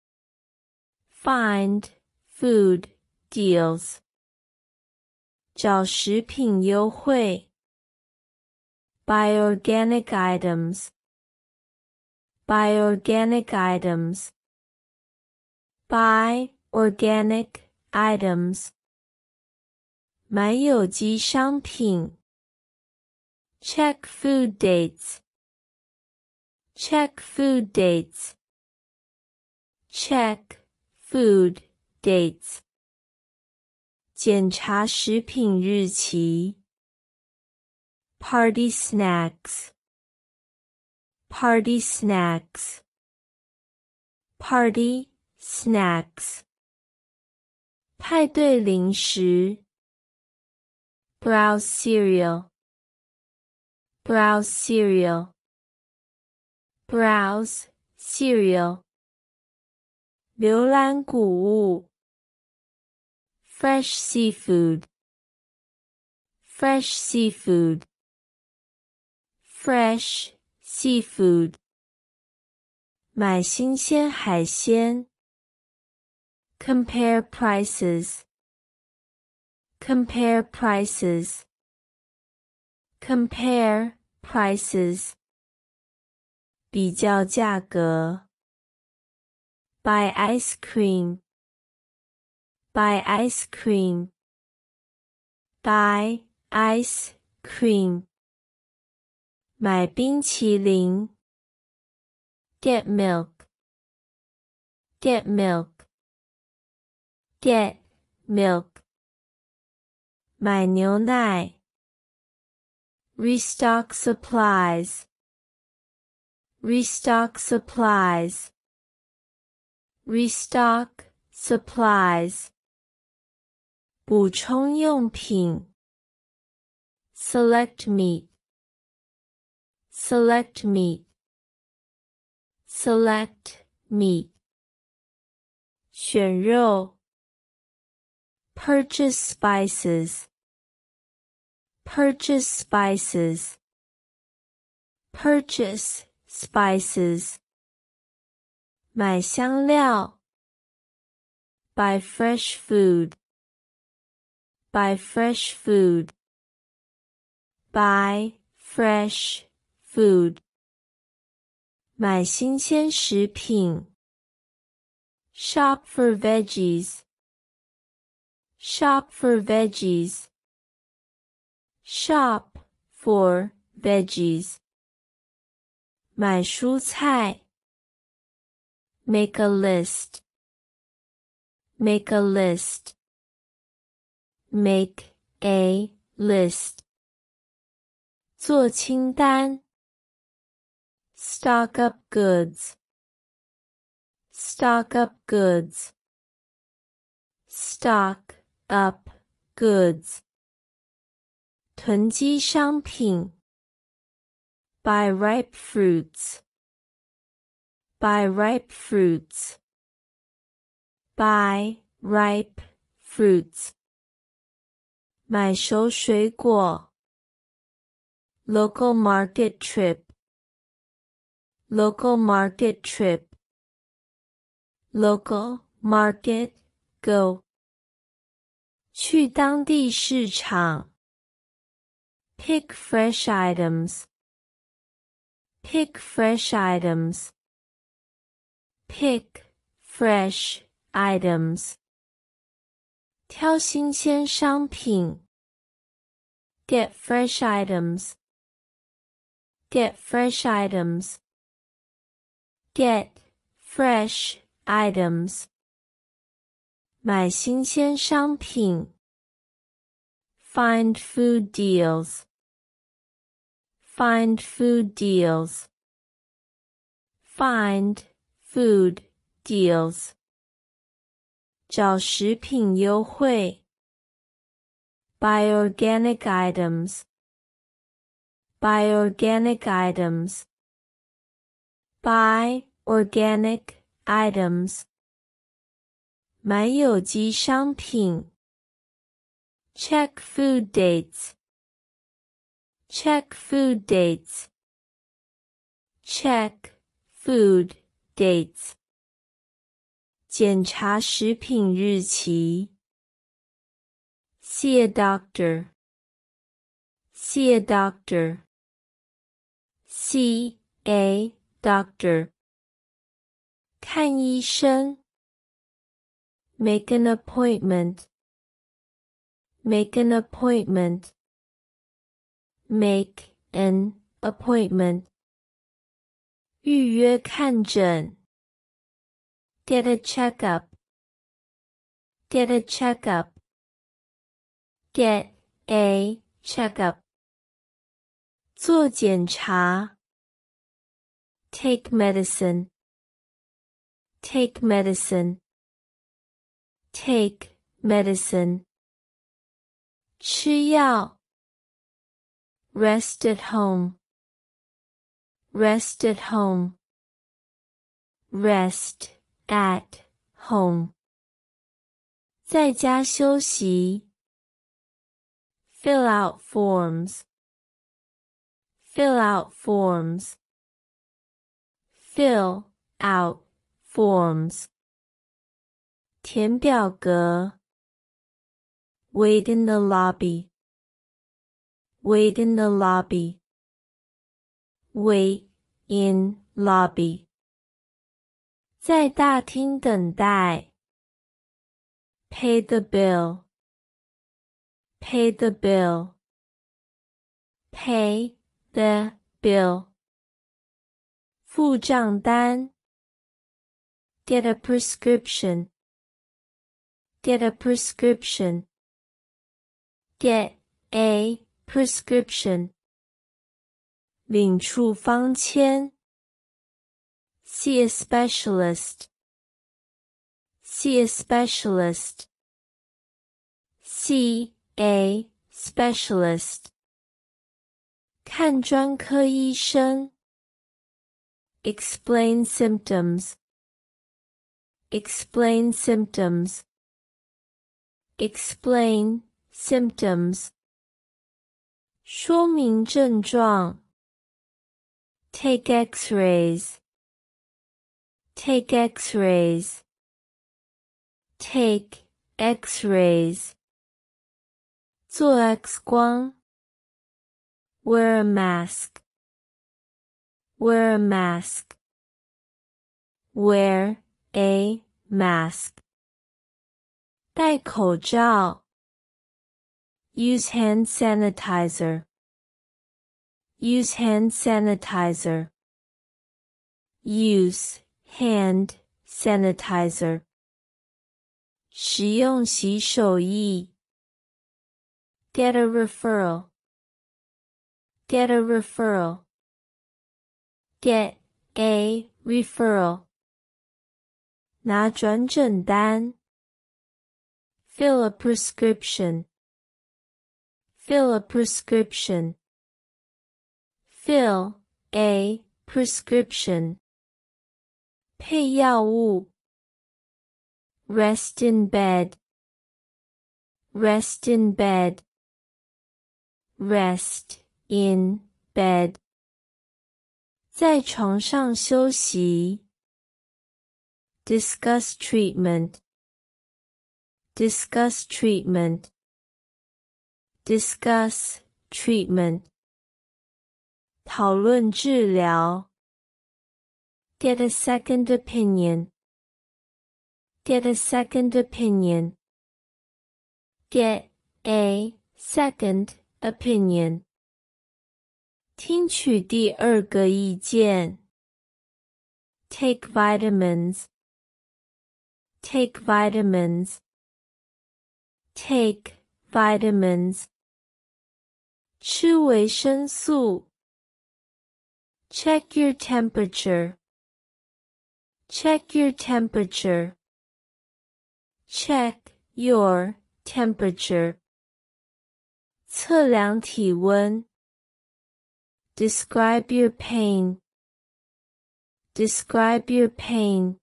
Find food deals. 找食品优惠。Buy organic items. Buy organic items. Buy organic items. 买有机商品。Check food dates. Check food dates. Check food dates. 检查食品日期。Party snacks. Party snacks. Party snacks 派对零食 browse cereal browse cereal browse cereal 浏览谷物 fresh seafood fresh seafood fresh seafood 买新鲜海鲜 compare prices compare prices compare prices 比较价格 buy ice cream buy ice cream buy ice cream 买冰淇淋 get milk get milk get milk 买牛奶 restock supplies restock supplies restock supplies 补充用品 select meat select meat select meat 选肉 purchase spices purchase spices purchase spices 买香料 buy fresh food buy fresh food buy fresh food 买新鲜食品 shop for veggies shop for veggies shop for veggies 买蔬菜 make a list make a list make a list 做清单 stock up goods stock up goods stock up goods 囤积商品 buy ripe fruits buy ripe fruits buy ripe fruits 买熟水果 local market trip local market trip local market go 去当地市场 pick fresh items pick fresh items pick fresh items 挑新鲜商品 get fresh items get fresh items get fresh items 买新鲜商品 find food deals find food deals find food deals 找食品优惠 buy organic items buy organic items buy organic items 买有机商品 check food dates check food dates check food dates 检查食品日期 see a doctor see a doctor see a doctor 看医生 make an appointment make an appointment make an appointment 预约看诊 get a checkup get a checkup get a checkup 做检查 take medicine Take medicine. Take medicine. 吃药 Rest at home. Rest at home. Rest at home. 在家休息 Fill out forms. Fill out forms. Fill out forms. 填表格 Wait in the lobby. Wait in the lobby. Wait in lobby. 在大厅等待 Pay the bill. Pay the bill. Pay the bill. 付账单 Get a prescription. Get a prescription. Get a prescription. 领处方签 See a specialist. See a specialist. See a specialist. 看专科医生 Explain symptoms. Explain symptoms. Explain symptoms. 说明症状 Take x-rays. Take x-rays. Take x-rays. 做 X 光 Wear a mask. Wear a mask. Wear a mask. 戴口罩 Use hand sanitizer. Use hand sanitizer. Use hand sanitizer. 使用洗手液 Get a referral. Get a referral. Get a referral. 拿转诊单 Fill a prescription. Fill a prescription. Fill a prescription. 配药物 Rest in bed. Rest in bed. Rest in bed. 在床上休息 Discuss treatment. Discuss treatment. Discuss treatment. 讨论治疗 Get a second opinion. Get a second opinion. Get a second opinion. 听取第二个意见 Take vitamins. Take vitamins. Take vitamins. 吃维生素 Check your temperature. Check your temperature. Check your temperature. 测量体温 Describe your pain. Describe your pain.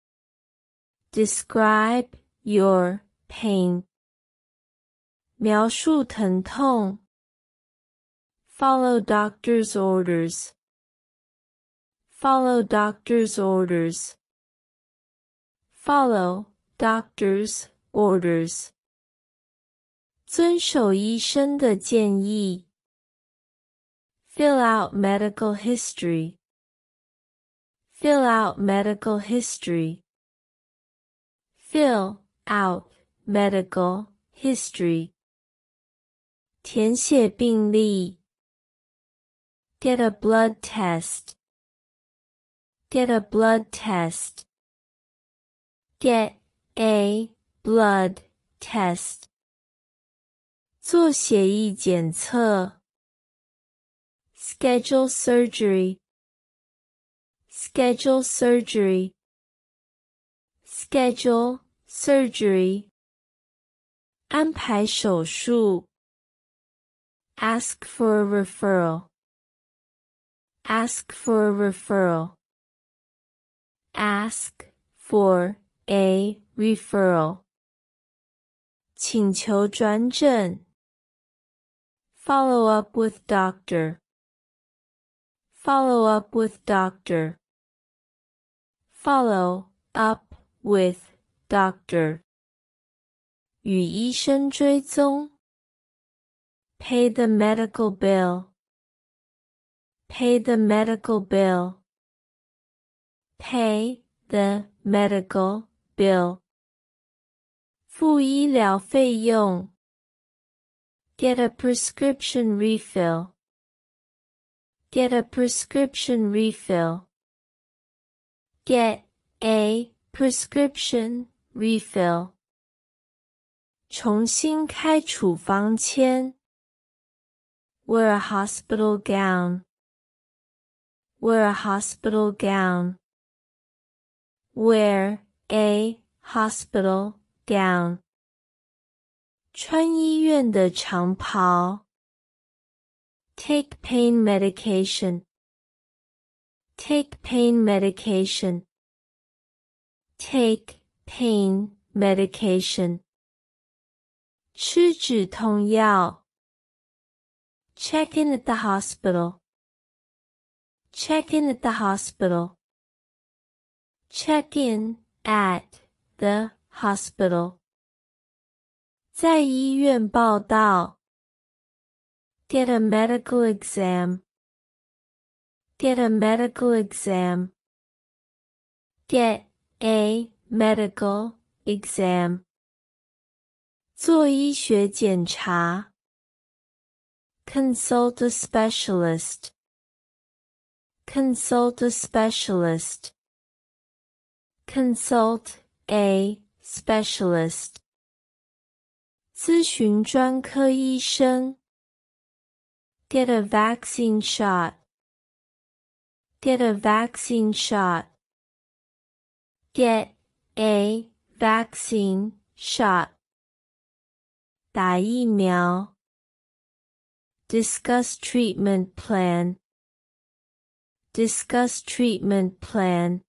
Describe your pain. 描述疼痛 Follow doctor's orders. Follow doctor's orders. Follow doctor's orders. 遵守医生的建议 Fill out medical history. Fill out medical history. Fill out medical history. 填写病历 Get a blood test. Get a blood test. Get a blood test. 做血液检测 Schedule surgery. Schedule surgery. schedule surgery 安排手术 ask for a referral ask for a referral ask for a referral 请求转诊 follow up with doctor follow up with doctor follow up with doctor 与医生追踪 pay the medical bill pay the medical bill pay the medical bill 付医疗费用 get a prescription refill get a prescription refill get a prescription refill 重新开处方签 wear a hospital gown wear a hospital gown wear a hospital gown 穿医院的长袍 take pain medication take pain medication take pain medication 吃止痛药 check in at the hospital check in at the hospital check in at the hospital 在医院报到 get a medical exam get a medical exam get a medical exam 做医学检查 consult a specialist consult a specialist consult a specialist 咨询专科医生 get a vaccine shot get a vaccine shot get a vaccine shot 打疫苗 discuss treatment plan discuss treatment plan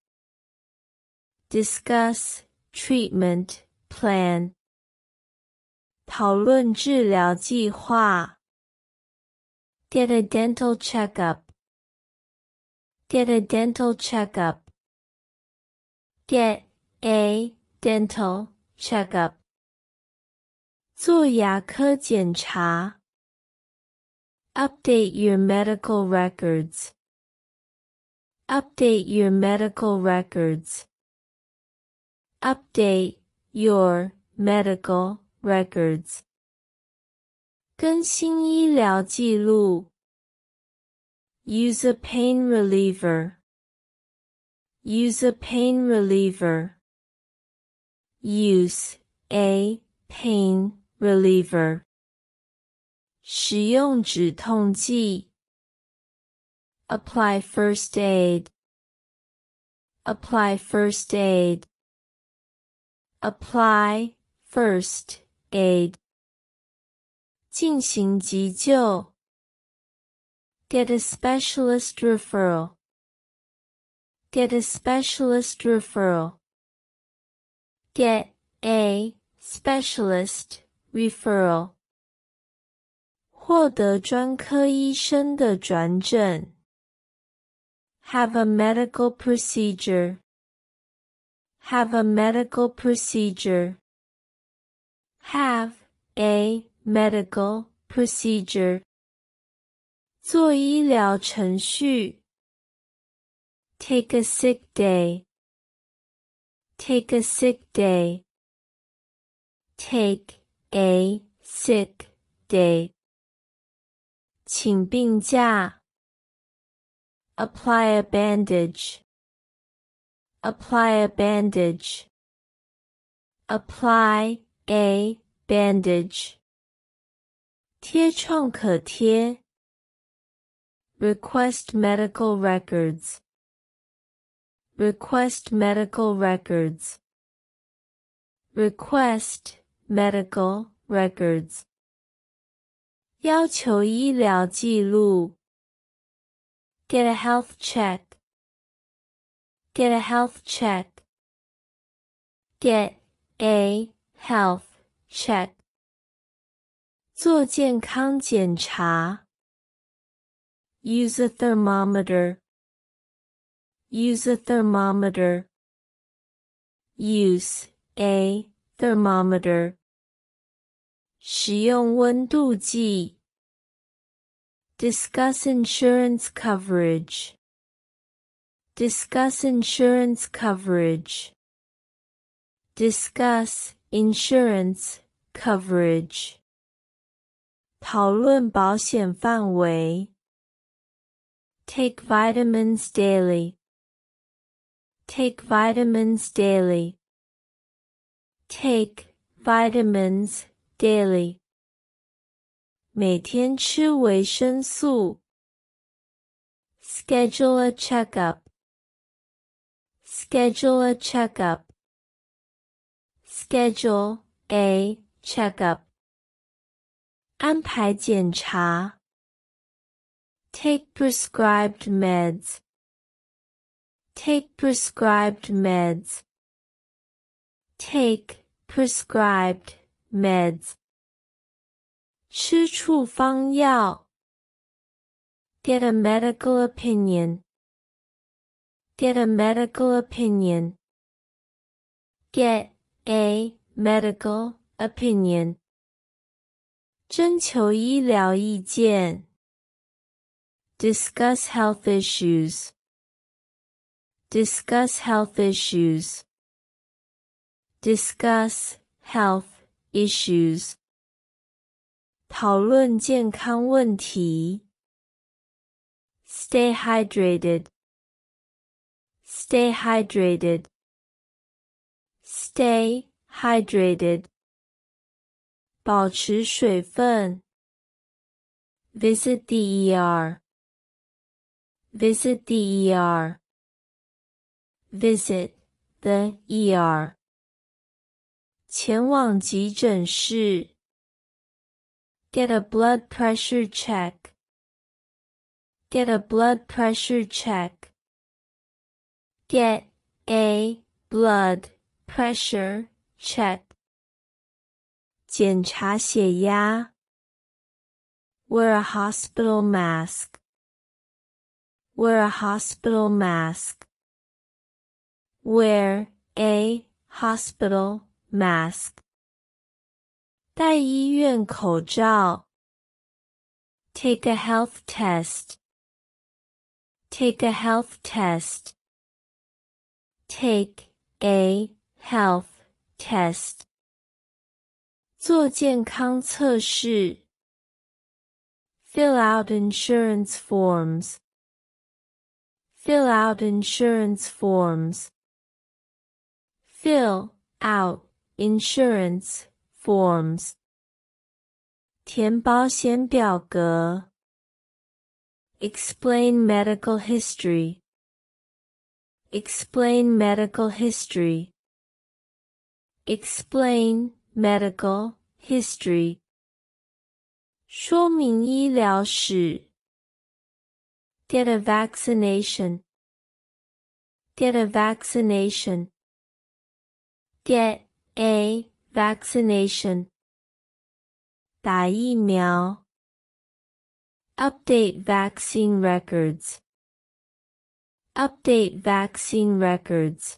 discuss treatment plan 讨论治疗计划 get a dental checkup get a dental checkup get a dental checkup 做牙科检查 update your medical records update your medical records update your medical records 更新医疗记录 use a pain reliever use a pain reliever use a pain reliever 使用止痛剂 apply first aid apply first aid apply first aid 进行急救 get a specialist referral get a specialist referral get a specialist referral 获得专科医生的转诊 have a medical procedure have a medical procedure have a medical procedure 做医疗程序 take a sick day take a sick day take a sick day 请病假 apply a bandage apply a bandage apply a bandage 贴创可贴 request medical records request medical records request medical records 要求医疗记录 get a health check get a health check get a health check 做健康检查 use a thermometer use a thermometer use a thermometer 使用温度计 discuss insurance coverage discuss insurance coverage discuss insurance coverage 讨论保险范围 take vitamins daily take vitamins daily take vitamins daily 每天吃维生素 schedule a checkup schedule a checkup schedule a checkup 安排检查 take prescribed meds take prescribed meds take prescribed meds 吃处方药 get a medical opinion get a medical opinion get a medical opinion 征求医疗意见 discuss health issues discuss health issues discuss health issues 讨论健康问题 stay hydrated stay hydrated stay hydrated 保持水分 visit the E R visit the E R visit the E R 前往急诊室 get a blood pressure check get a blood pressure check get a blood pressure check 检查血压 wear a hospital mask wear a hospital mask wear a hospital mask 戴医院口罩 take a health test take a health test take a health test 做健康测试 fill out insurance forms fill out insurance forms fill out insurance forms 填保险表格 explain medical history explain medical history explain medical history 说明医疗史 get a vaccination get a vaccination get a vaccination 打疫苗 update vaccine records update vaccine records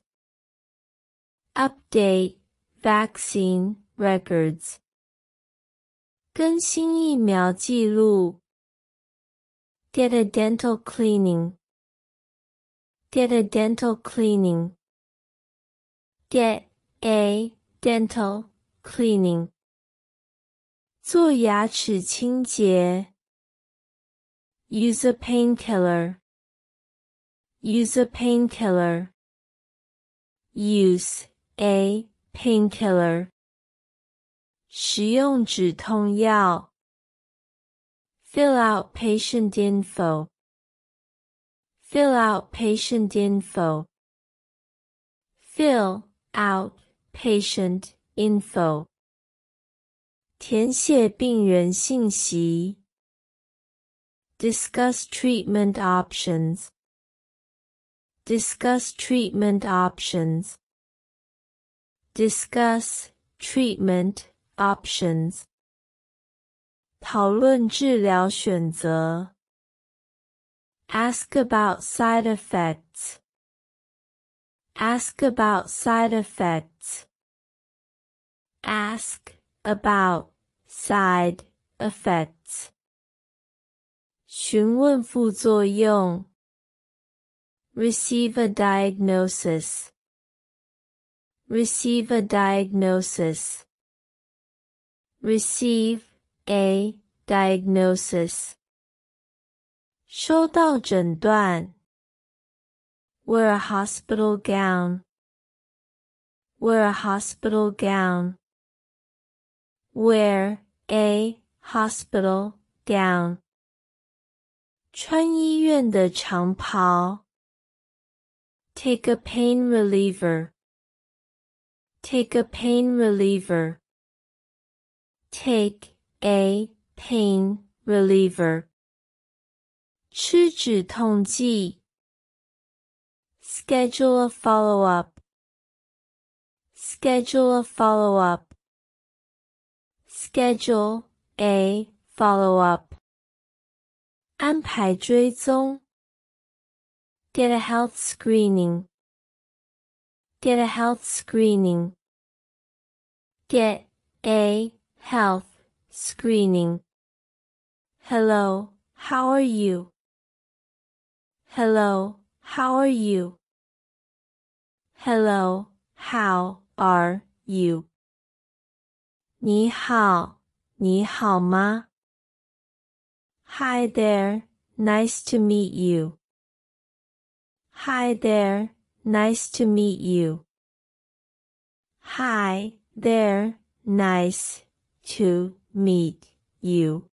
update vaccine records 更新疫苗记录 get a dental cleaning get a dental cleaning get a dental cleaning 做牙齿清洁 use a painkiller use a painkiller use a painkiller 使用止痛药 fill out patient info fill out patient info fill out patient info 填写病人信息 discuss treatment options discuss treatment options discuss treatment options 讨论治疗选择 ask about side effects ask about side effects ask about side effects 询问副作用 receive a diagnosis receive a diagnosis receive a diagnosis 收到诊断 wear a hospital gown wear a hospital gown wear a hospital gown 穿医院的长袍 take a pain reliever take a pain reliever take a pain reliever 吃止痛剂 schedule a follow-up schedule a follow-up schedule a follow-up 安排追踪 get a health screening get a health screening get a health screening hello how are you hello how are you hello how are you 你好你好吗 hi there nice to meet you hi there nice to meet you hi there nice to meet you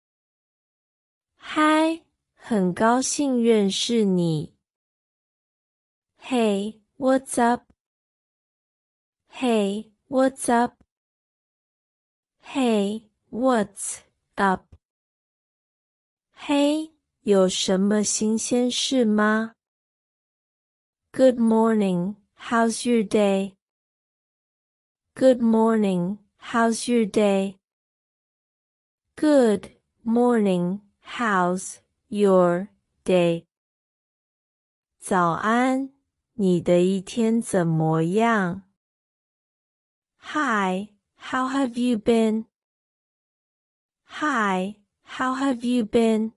hi 很高兴认识你 hey what's up hey what's up hey what's up hey 有什么新鲜事吗 good morning how's your day good morning how's your day good morning how's your day 早安你的一天怎么样 hi how have you been hi how have you been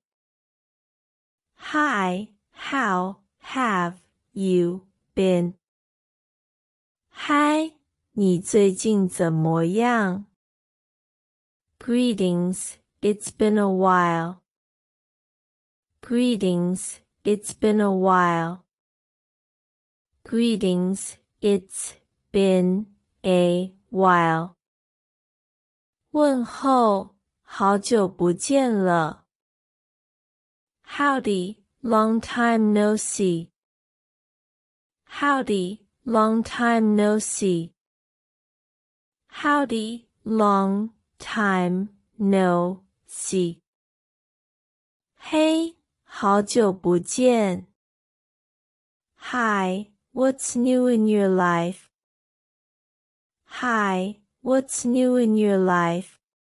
hi how have you been hi 你最近怎么样 greetings it's been a while greetings it's been a while greetings it's been a while 问候好久不见了 howdy long time no see howdy long time no see howdy long time no see 嘿好久不见 hi what's new in your life hi what's new in your life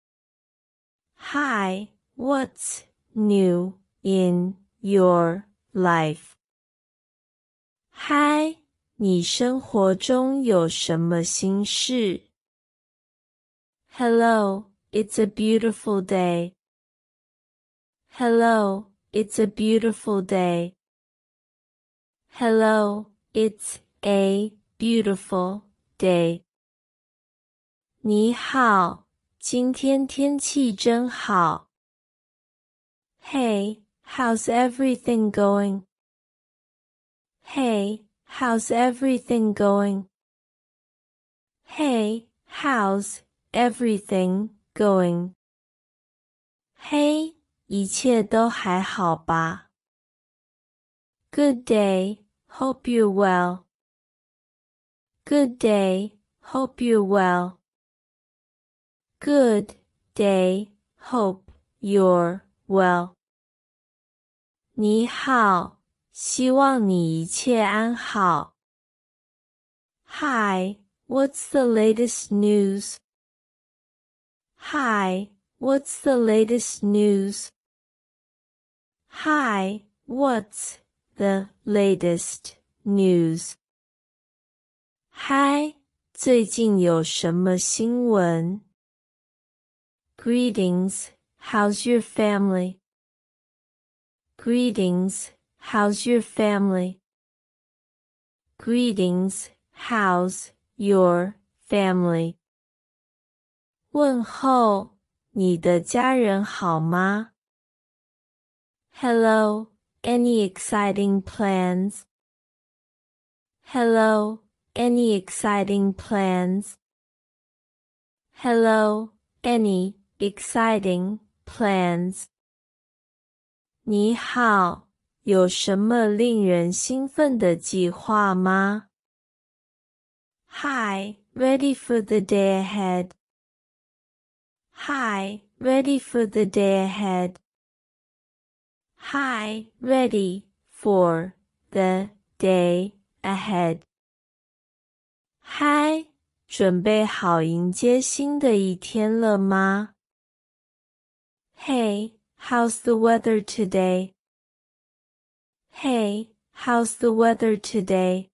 hi what's new in your life hi 你生活中有什么心事 hello it's a beautiful day hello it's a beautiful day hello it's a beautiful day 你好今天天气真好 hey how's everything going hey how's everything going hey how's everything going hey 一切都还好吧 good day hope you're well good day hope you're well Good day, hope you're well. 你好，希望你一切安好。Hi, what's the latest news? Hi, what's the latest news? Hi, what's the latest news? Hi, 最近有什么新闻？ Greetings, how's your family? Greetings, how's your family? Greetings, how's your family? 问候，你的家人好吗？ Hello, any exciting plans? Hello, any exciting plans? Hello, any exciting plans? 你好，有什么令人兴奋的计划吗？ Hi, ready for the day ahead. Hi, ready for the day ahead. Hi, ready for the day ahead. Hi, 准备好迎接新的一天了吗？ Hey, how's the weather today? Hey, how's the weather today?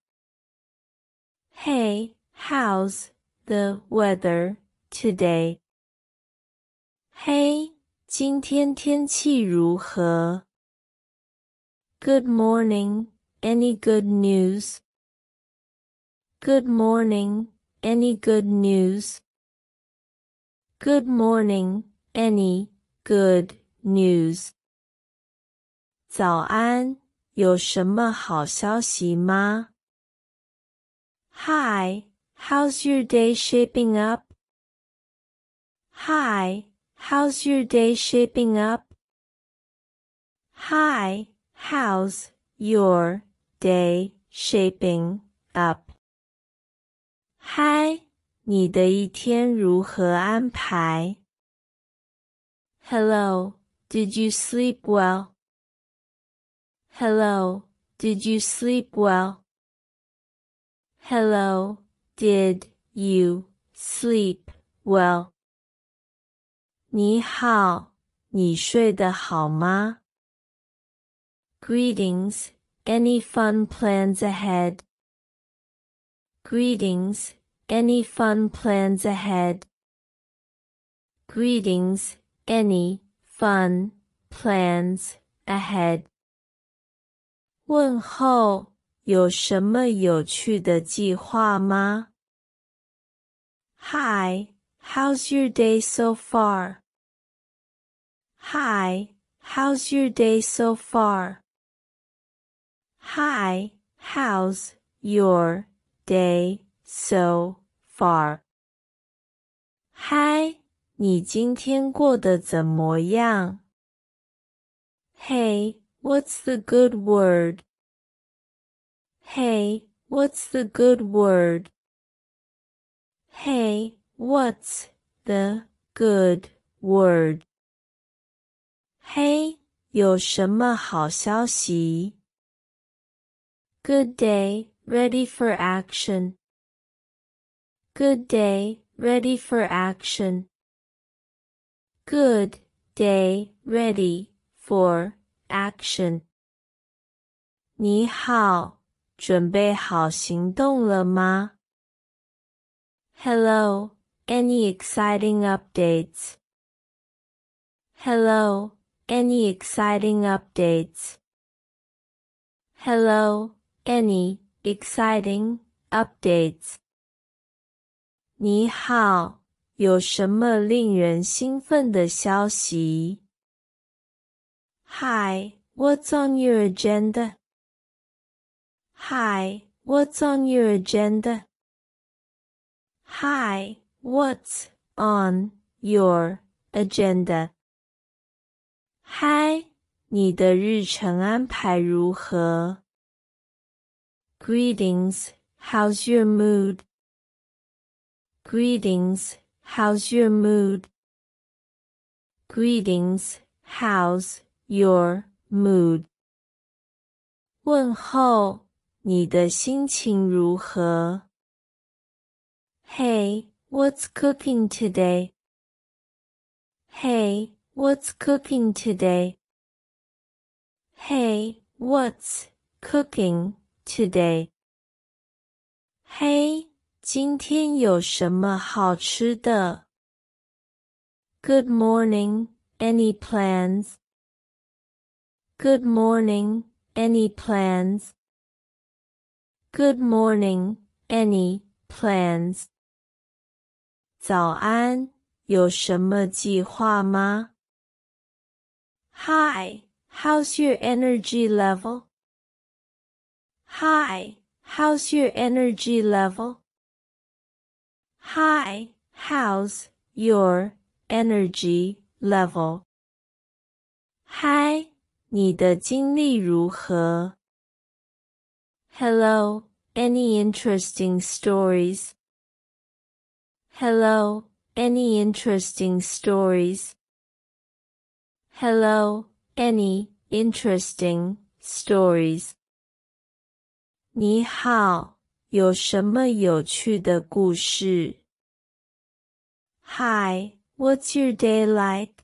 Hey, how's the weather today? Hey, 今天天气如何？ Good morning, any good news? Good morning, any good news? Good morning, any good news? 早安，有什么好消息吗？ Hi, how's your day shaping up? Hi, how's your day shaping up? Hi, how's your day shaping up? Hi, 你的一天如何安排？ Hello, did you sleep well? Hello, did you sleep well? Hello, did you sleep well? 你好，你睡得好吗？ Greetings, any fun plans ahead? Greetings, any fun plans ahead? Greetings, any fun plans ahead? 问候，有什么有趣的计划吗？ Hi, how's your day so far? Hi, how's your day so far? Hi, how's your day so far? Hi, 你今天过得怎么样？ Hey, what's the good word? Hey, what's the good word? Hey, what's the good word? Hey, 有什么好消息？ Good day, ready for action. Good day, ready for action. Good day, ready for action. 你好，准备好行动了吗？ Hello, any exciting updates? Hello, any exciting updates? Hello, any exciting updates? 你好，有什么令人兴奋的消息？ Hi, what's on your agenda? Hi, what's on your agenda? Hi, what's on your agenda? Hi, 你的日程安排如何？ Greetings, how's your mood? Greetings, how's your mood? Greetings, how's your mood? 问候，你的心情如何？ Hey, what's cooking today? Hey, what's cooking today? Hey, what's cooking today? Hey, 今天有什么好吃的？ Good morning, any plans? Good morning, any plans? Good morning, any plans? 早安，有什么计划吗？ Hi, how's your energy level? Hi, how's your energy level? Hi, how's your energy level? Hi, 你的精力如何？ Hello, any interesting stories? Hello, any interesting stories? Hello, any interesting stories? 你好，有什么有趣的故事？ Hi, what's your day like?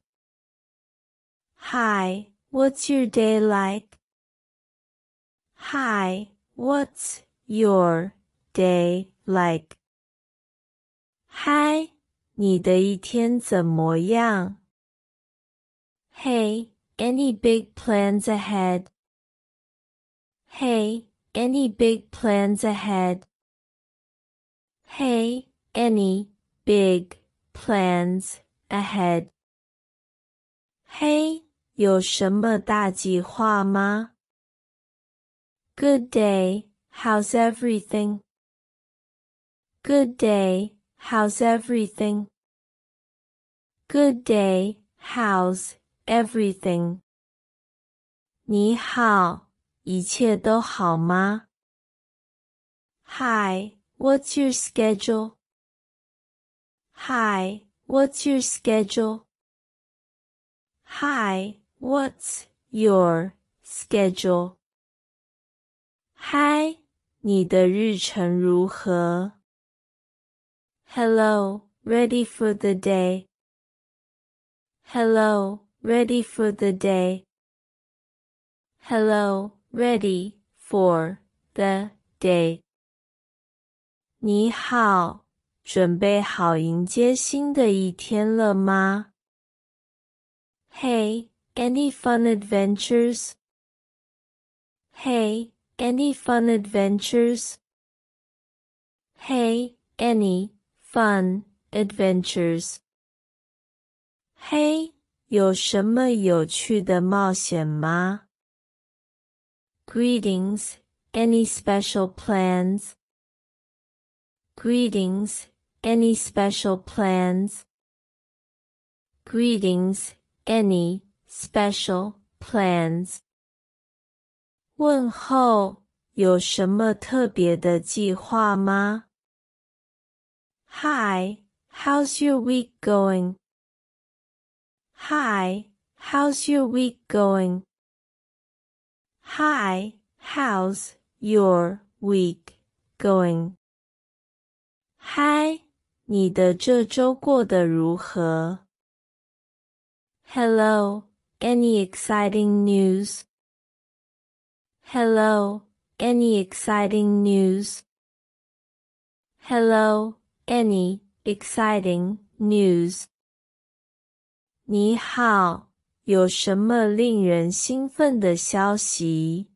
Hi, what's your day like? Hi, what's your day like? Hi, 你的一天怎么样？ Hey, any big plans ahead? Hey, any big plans ahead? Hey, any big plans ahead? Hey, 有什么大计划吗？ Good day, how's everything? Good day, how's everything? Good day, how's everything? 你好，一切都好吗？ Hi, what's your schedule? Hi, what's your schedule? Hi, what's your schedule? Hi, 你的日程如何？ Hello, ready for the day. Hello, ready for the day. Hello, ready for the day. 你好，准备好迎接新的一天了吗？ Hey, any fun adventures? Hey, any fun adventures? Hey, any fun adventures? Hey, 有什么有趣的冒险吗？ Greetings, any special plans? Greetings, any special plans? Greetings, any special plans? 问候，有什么特别的计划吗？ Hi, how's your week going? Hi, how's your week going? Hi, how's your week going? Hi, 你的这周过得如何？ Hello, any exciting news? Hello, any exciting news? Hello, any exciting news? 你好，有什么令人兴奋的消息？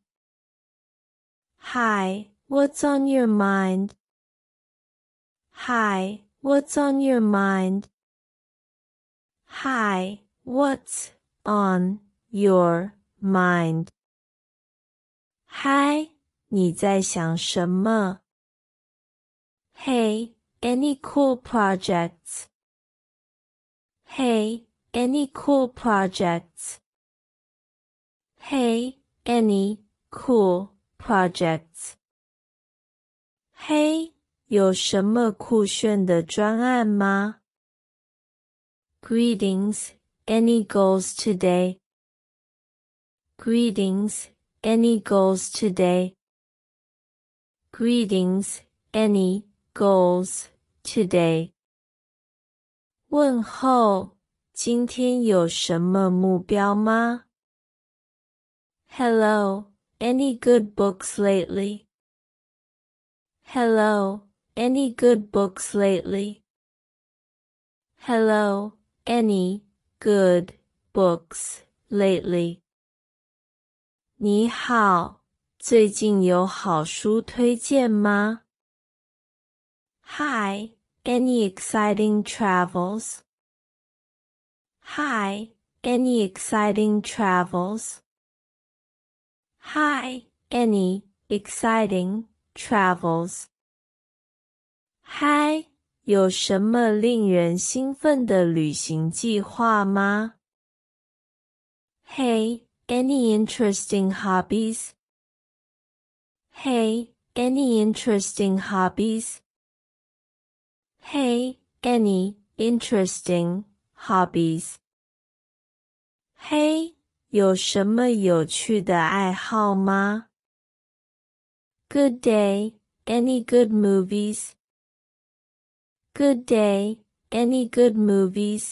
Hi, what's on your mind? Hi, what's on your mind? Hi, what's on your mind? Hi, 你在想什么？ Hey, any cool projects? Hey, any cool projects? Hey, any cool projects? Hey, 有什么酷炫的专案吗？ Greetings, any goals today? Greetings, any goals today? Greetings, any goals today? 问候，今天有什么目标吗？ Hello, any good books lately? Hello, any good books lately? Hello, any good books lately? 你好，最近有好书推荐吗？ Hi, any exciting travels? Hi, any exciting travels? Hi, any exciting travels? Hi, 有什么令人兴奋的旅行计划吗？ Hey, any interesting hobbies? Hey, any interesting hobbies? Hey, any interesting hobbies? Hey, 有什么有趣的爱好吗？ Good day, any good movies? Good day, any good movies?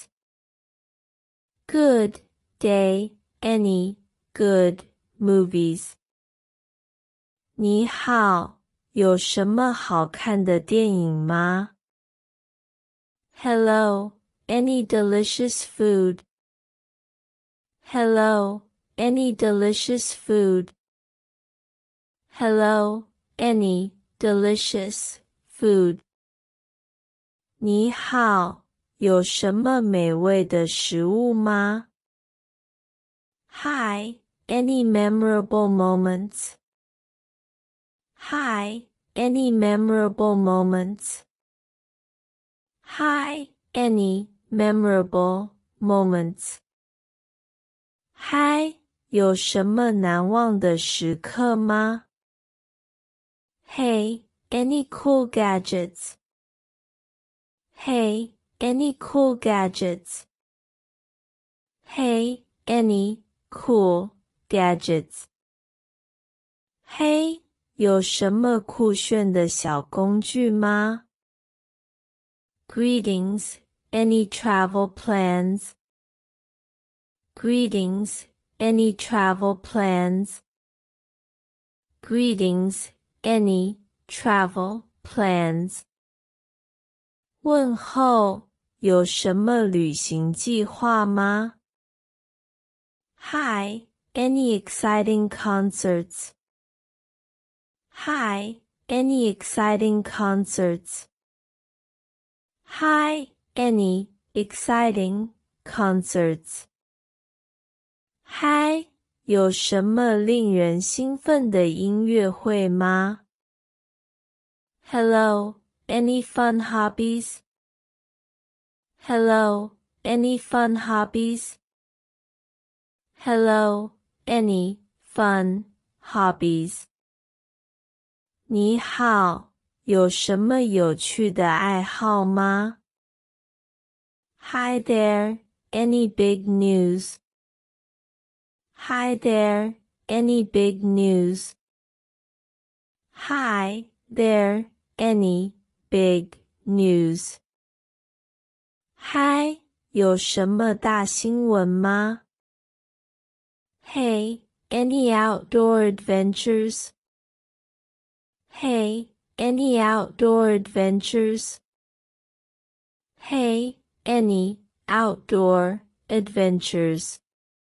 Good day, any good movies? 你好，有什么好看的电影吗？ Hello, any delicious food? Hello, any delicious food? Hello, any delicious food? 你好，有什么美味的食物吗？ Hi, any memorable moments? Hi, any memorable moments? Hi, any memorable moments? Hi, 有什么难忘的时刻吗？ Hey, any cool gadgets? Hey, any cool gadgets? Hey, any cool gadgets? Hey, 有什么酷炫的小工具吗？ Greetings, any travel plans? Greetings, any travel plans? Greetings, any travel plans? 问候，有什么旅行计划吗？ Hi, any exciting concerts? Hi, any exciting concerts? Hi, any exciting concerts? Hi, 有什么令人兴奋的音乐会吗？ Hello, any fun hobbies? Hello, any fun hobbies? Hello, any fun hobbies? 你好，有什么有趣的爱好吗？ Hi there, any big news? Hi there, any big news? Hi there, any big news? Hi, 有什么大新闻吗？ Hey, any outdoor adventures? Hey, any outdoor adventures? Hey, any outdoor adventures?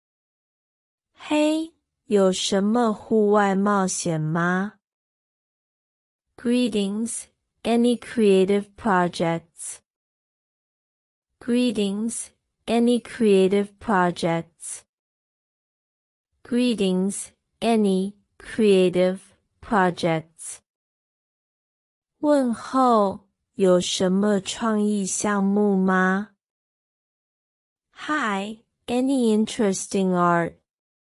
Hey, 有什么户外冒险吗？ Greetings, any creative projects? Greetings, any creative projects? Greetings, any creative projects? 问候，有什么创意项目吗？ Hi, any interesting art?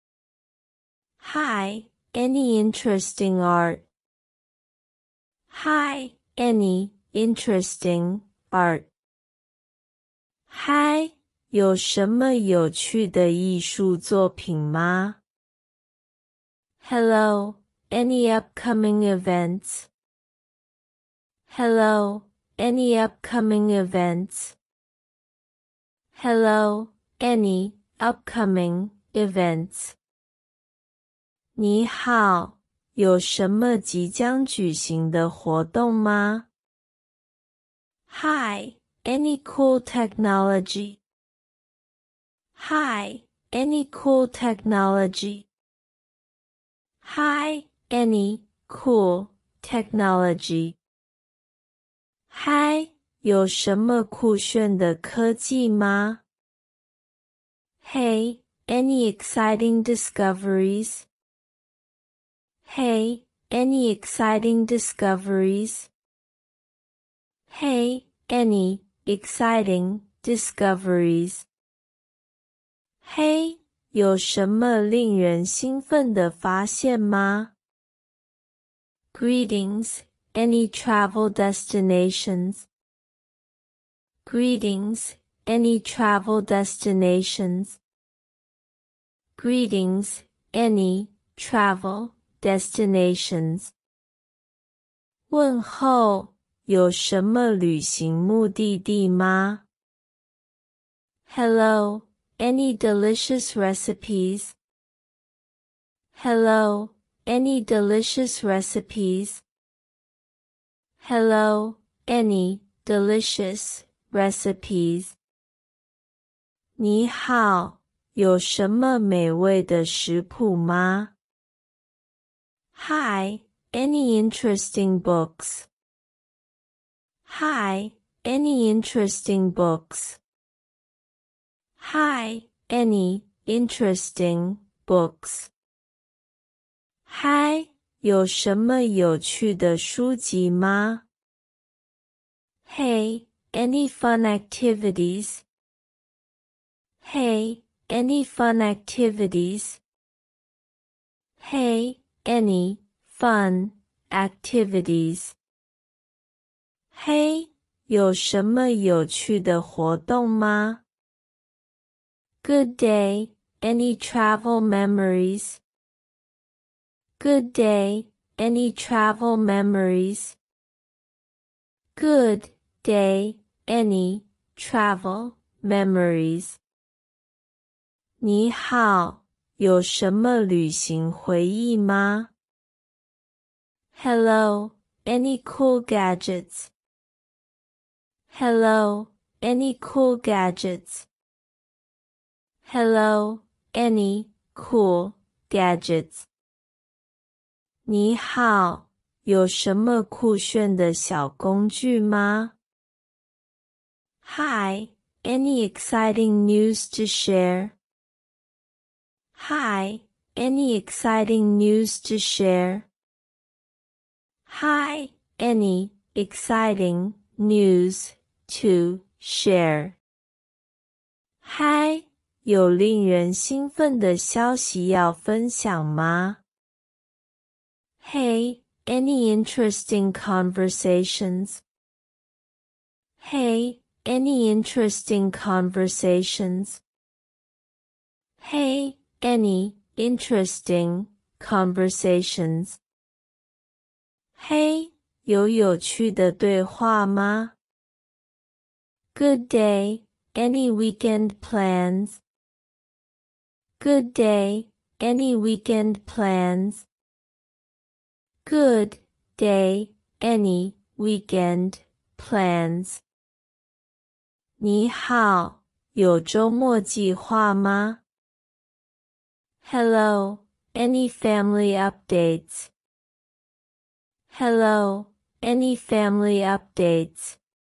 Hi, any interesting art? Hi, any interesting art? Hi, 有什么有趣的艺术作品吗？ Hello, any upcoming events? Hello, any upcoming events? Hello, any upcoming events? 你好，有什么即将举行的活动吗？ Hi, any cool technology? Hi, any cool technology? Hi, any cool technology? Hi, 有什么酷炫的科技吗？ Hey, any exciting discoveries? Hey, any exciting discoveries? Hey, any exciting discoveries? Hey, 有什么令人兴奋的发现吗？ Greetings, any travel destinations? Greetings, any travel destinations? Greetings, any travel destinations? 问候，有什么旅行目的地吗？ Hello, any delicious recipes? Hello, any delicious recipes? Hello, any delicious recipes? 你好，有什么美味的食谱吗？ Hi, any interesting books? Hi, any interesting books? Hi, any interesting books? Hi, 有什么有趣的书籍吗？ Hey, any fun activities? Hey, any fun activities? Hey, any fun activities? Hey, 有什么有趣的活动吗？ Good day, any travel memories? Good day, any travel memories? Good day, any travel memories? 你好，有什么旅行回忆吗？ Hello, any cool gadgets? Hello, any cool gadgets? Hello, any cool gadgets? 你好，有什么酷炫的小工具吗？ Hi, any exciting news to share? Hi, any exciting news to share? Hi, any exciting news to share? Hi, 有令人兴奋的消息要分享吗？ Hey, any interesting conversations? Hey, any interesting conversations? Hey, any interesting conversations? Hey, 有有趣的对话吗？ Good day, any weekend plans? Good day, any weekend plans? Good day, any weekend plans? 你好，有周末计划吗？ Hello, any family updates? Hello, any family updates?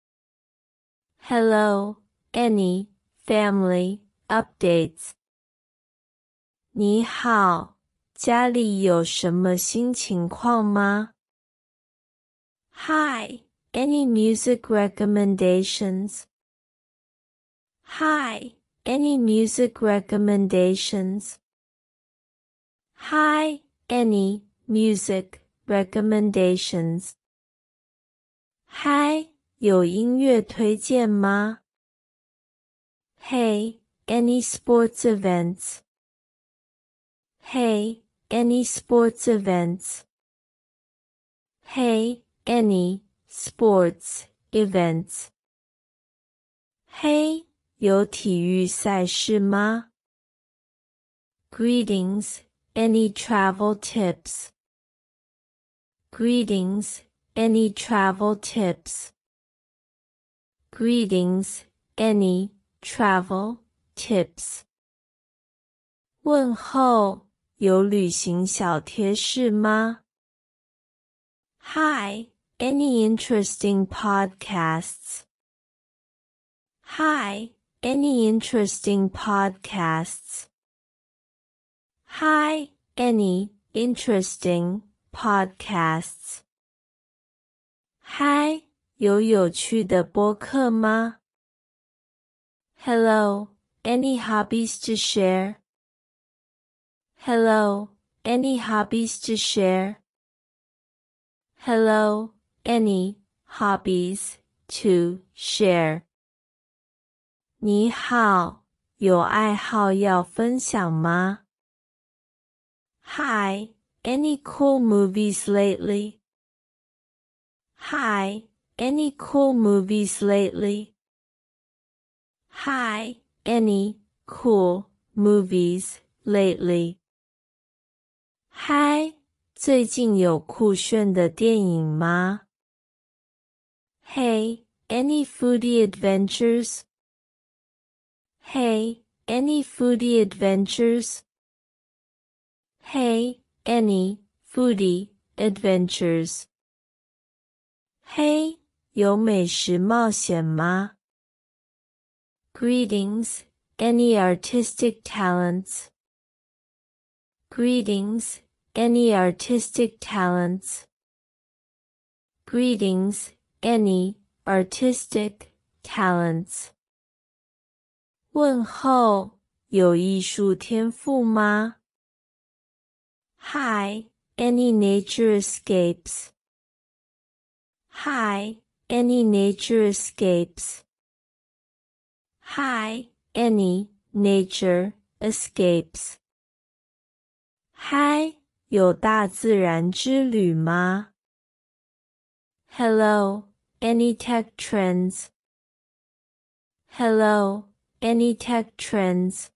Hello, any family updates? 你好，家里有什么新情况吗？ Hi, any music recommendations? Hi, any music recommendations? Hi, any music recommendations? Hi, 有音乐推荐吗 Hey, any sports events? Hey, any sports events? Hey, any sports events? Hey, 有体育赛事吗？ Greetings, any travel tips? Greetings, any travel tips? Greetings, any travel tips? 问候，有旅行小贴士吗？ Hi, any interesting podcasts? Hi, any interesting podcasts? Hi, any interesting podcasts? Hi, 有有趣的播客吗？ Hello, any hobbies to share? Hello, any hobbies to share? Hello, any hobbies to share? 你好，有爱好要分享吗？ Hi, any cool movies lately? Hi, any cool movies lately? Hi, any cool movies lately? Hi, 最近有酷炫的电影吗？ Hey, any foodie adventures? Hey, any foodie adventures? Hey, any foodie adventures? Hey, 有美食冒险吗？ Greetings, any artistic talents? Greetings, any artistic talents? Greetings, any artistic talents? 问候，有艺术天赋吗？ Hi, any nature escapes? Hi, any nature escapes? Hi, any nature escapes? Hi, 有大自然之旅吗？ Hello, any tech trends? Hello, any tech trends?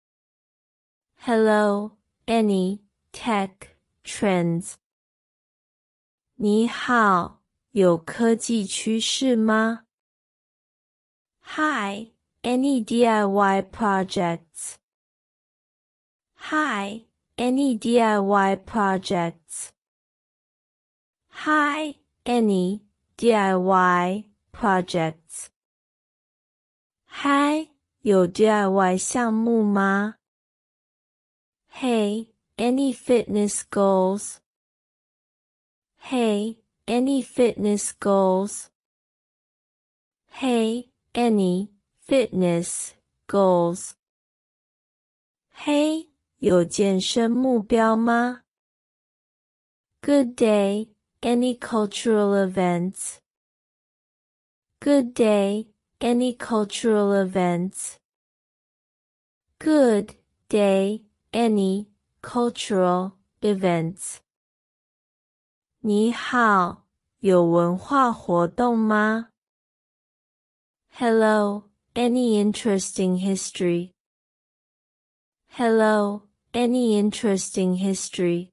Hello, any tech trends? 你好，有科技趋势吗？ Hi, any D I Y projects? Hi, any D I Y projects? Hi, any D I Y projects? Hi, 有 D I Y 项目吗？ Hey, any fitness goals? Hey, any fitness goals? Hey, any fitness goals? Hey, 有健身目标吗？ Good day, any cultural events? Good day, any cultural events? Good day, any cultural events? 你好，有文化活动吗？ Hello, any interesting history? Hello, any interesting history?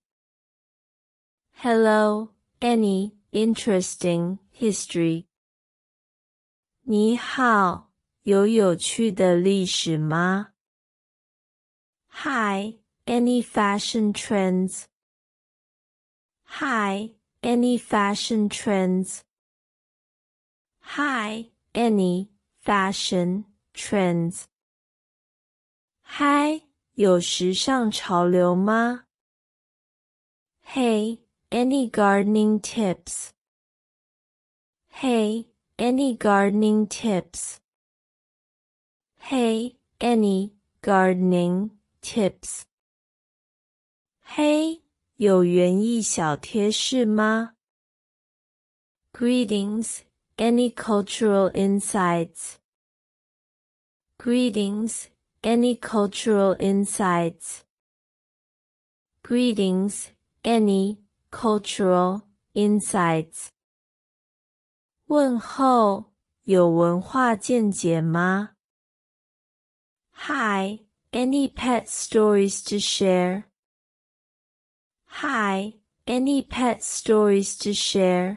Hello, any interesting history? 你好，有有趣的历史吗？ Hi, any fashion trends? Hi, any fashion trends? Hi, any fashion trends? Hi, 有时尚潮流吗？ Hey, any gardening tips? Hey, any gardening tips? Hey, any gardening tips? Hey, 有园艺小贴士吗？ Greetings, any cultural insights? Greetings. Any cultural insights? Greetings. Any cultural insights? 问候，有文化见解吗？ Hi. Any pet stories to share? Hi. Any pet stories to share?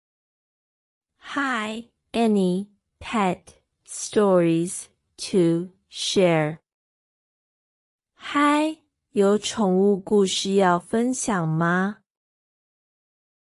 Hi. Any pet stories to share? Hi. 有宠物故事要分享吗？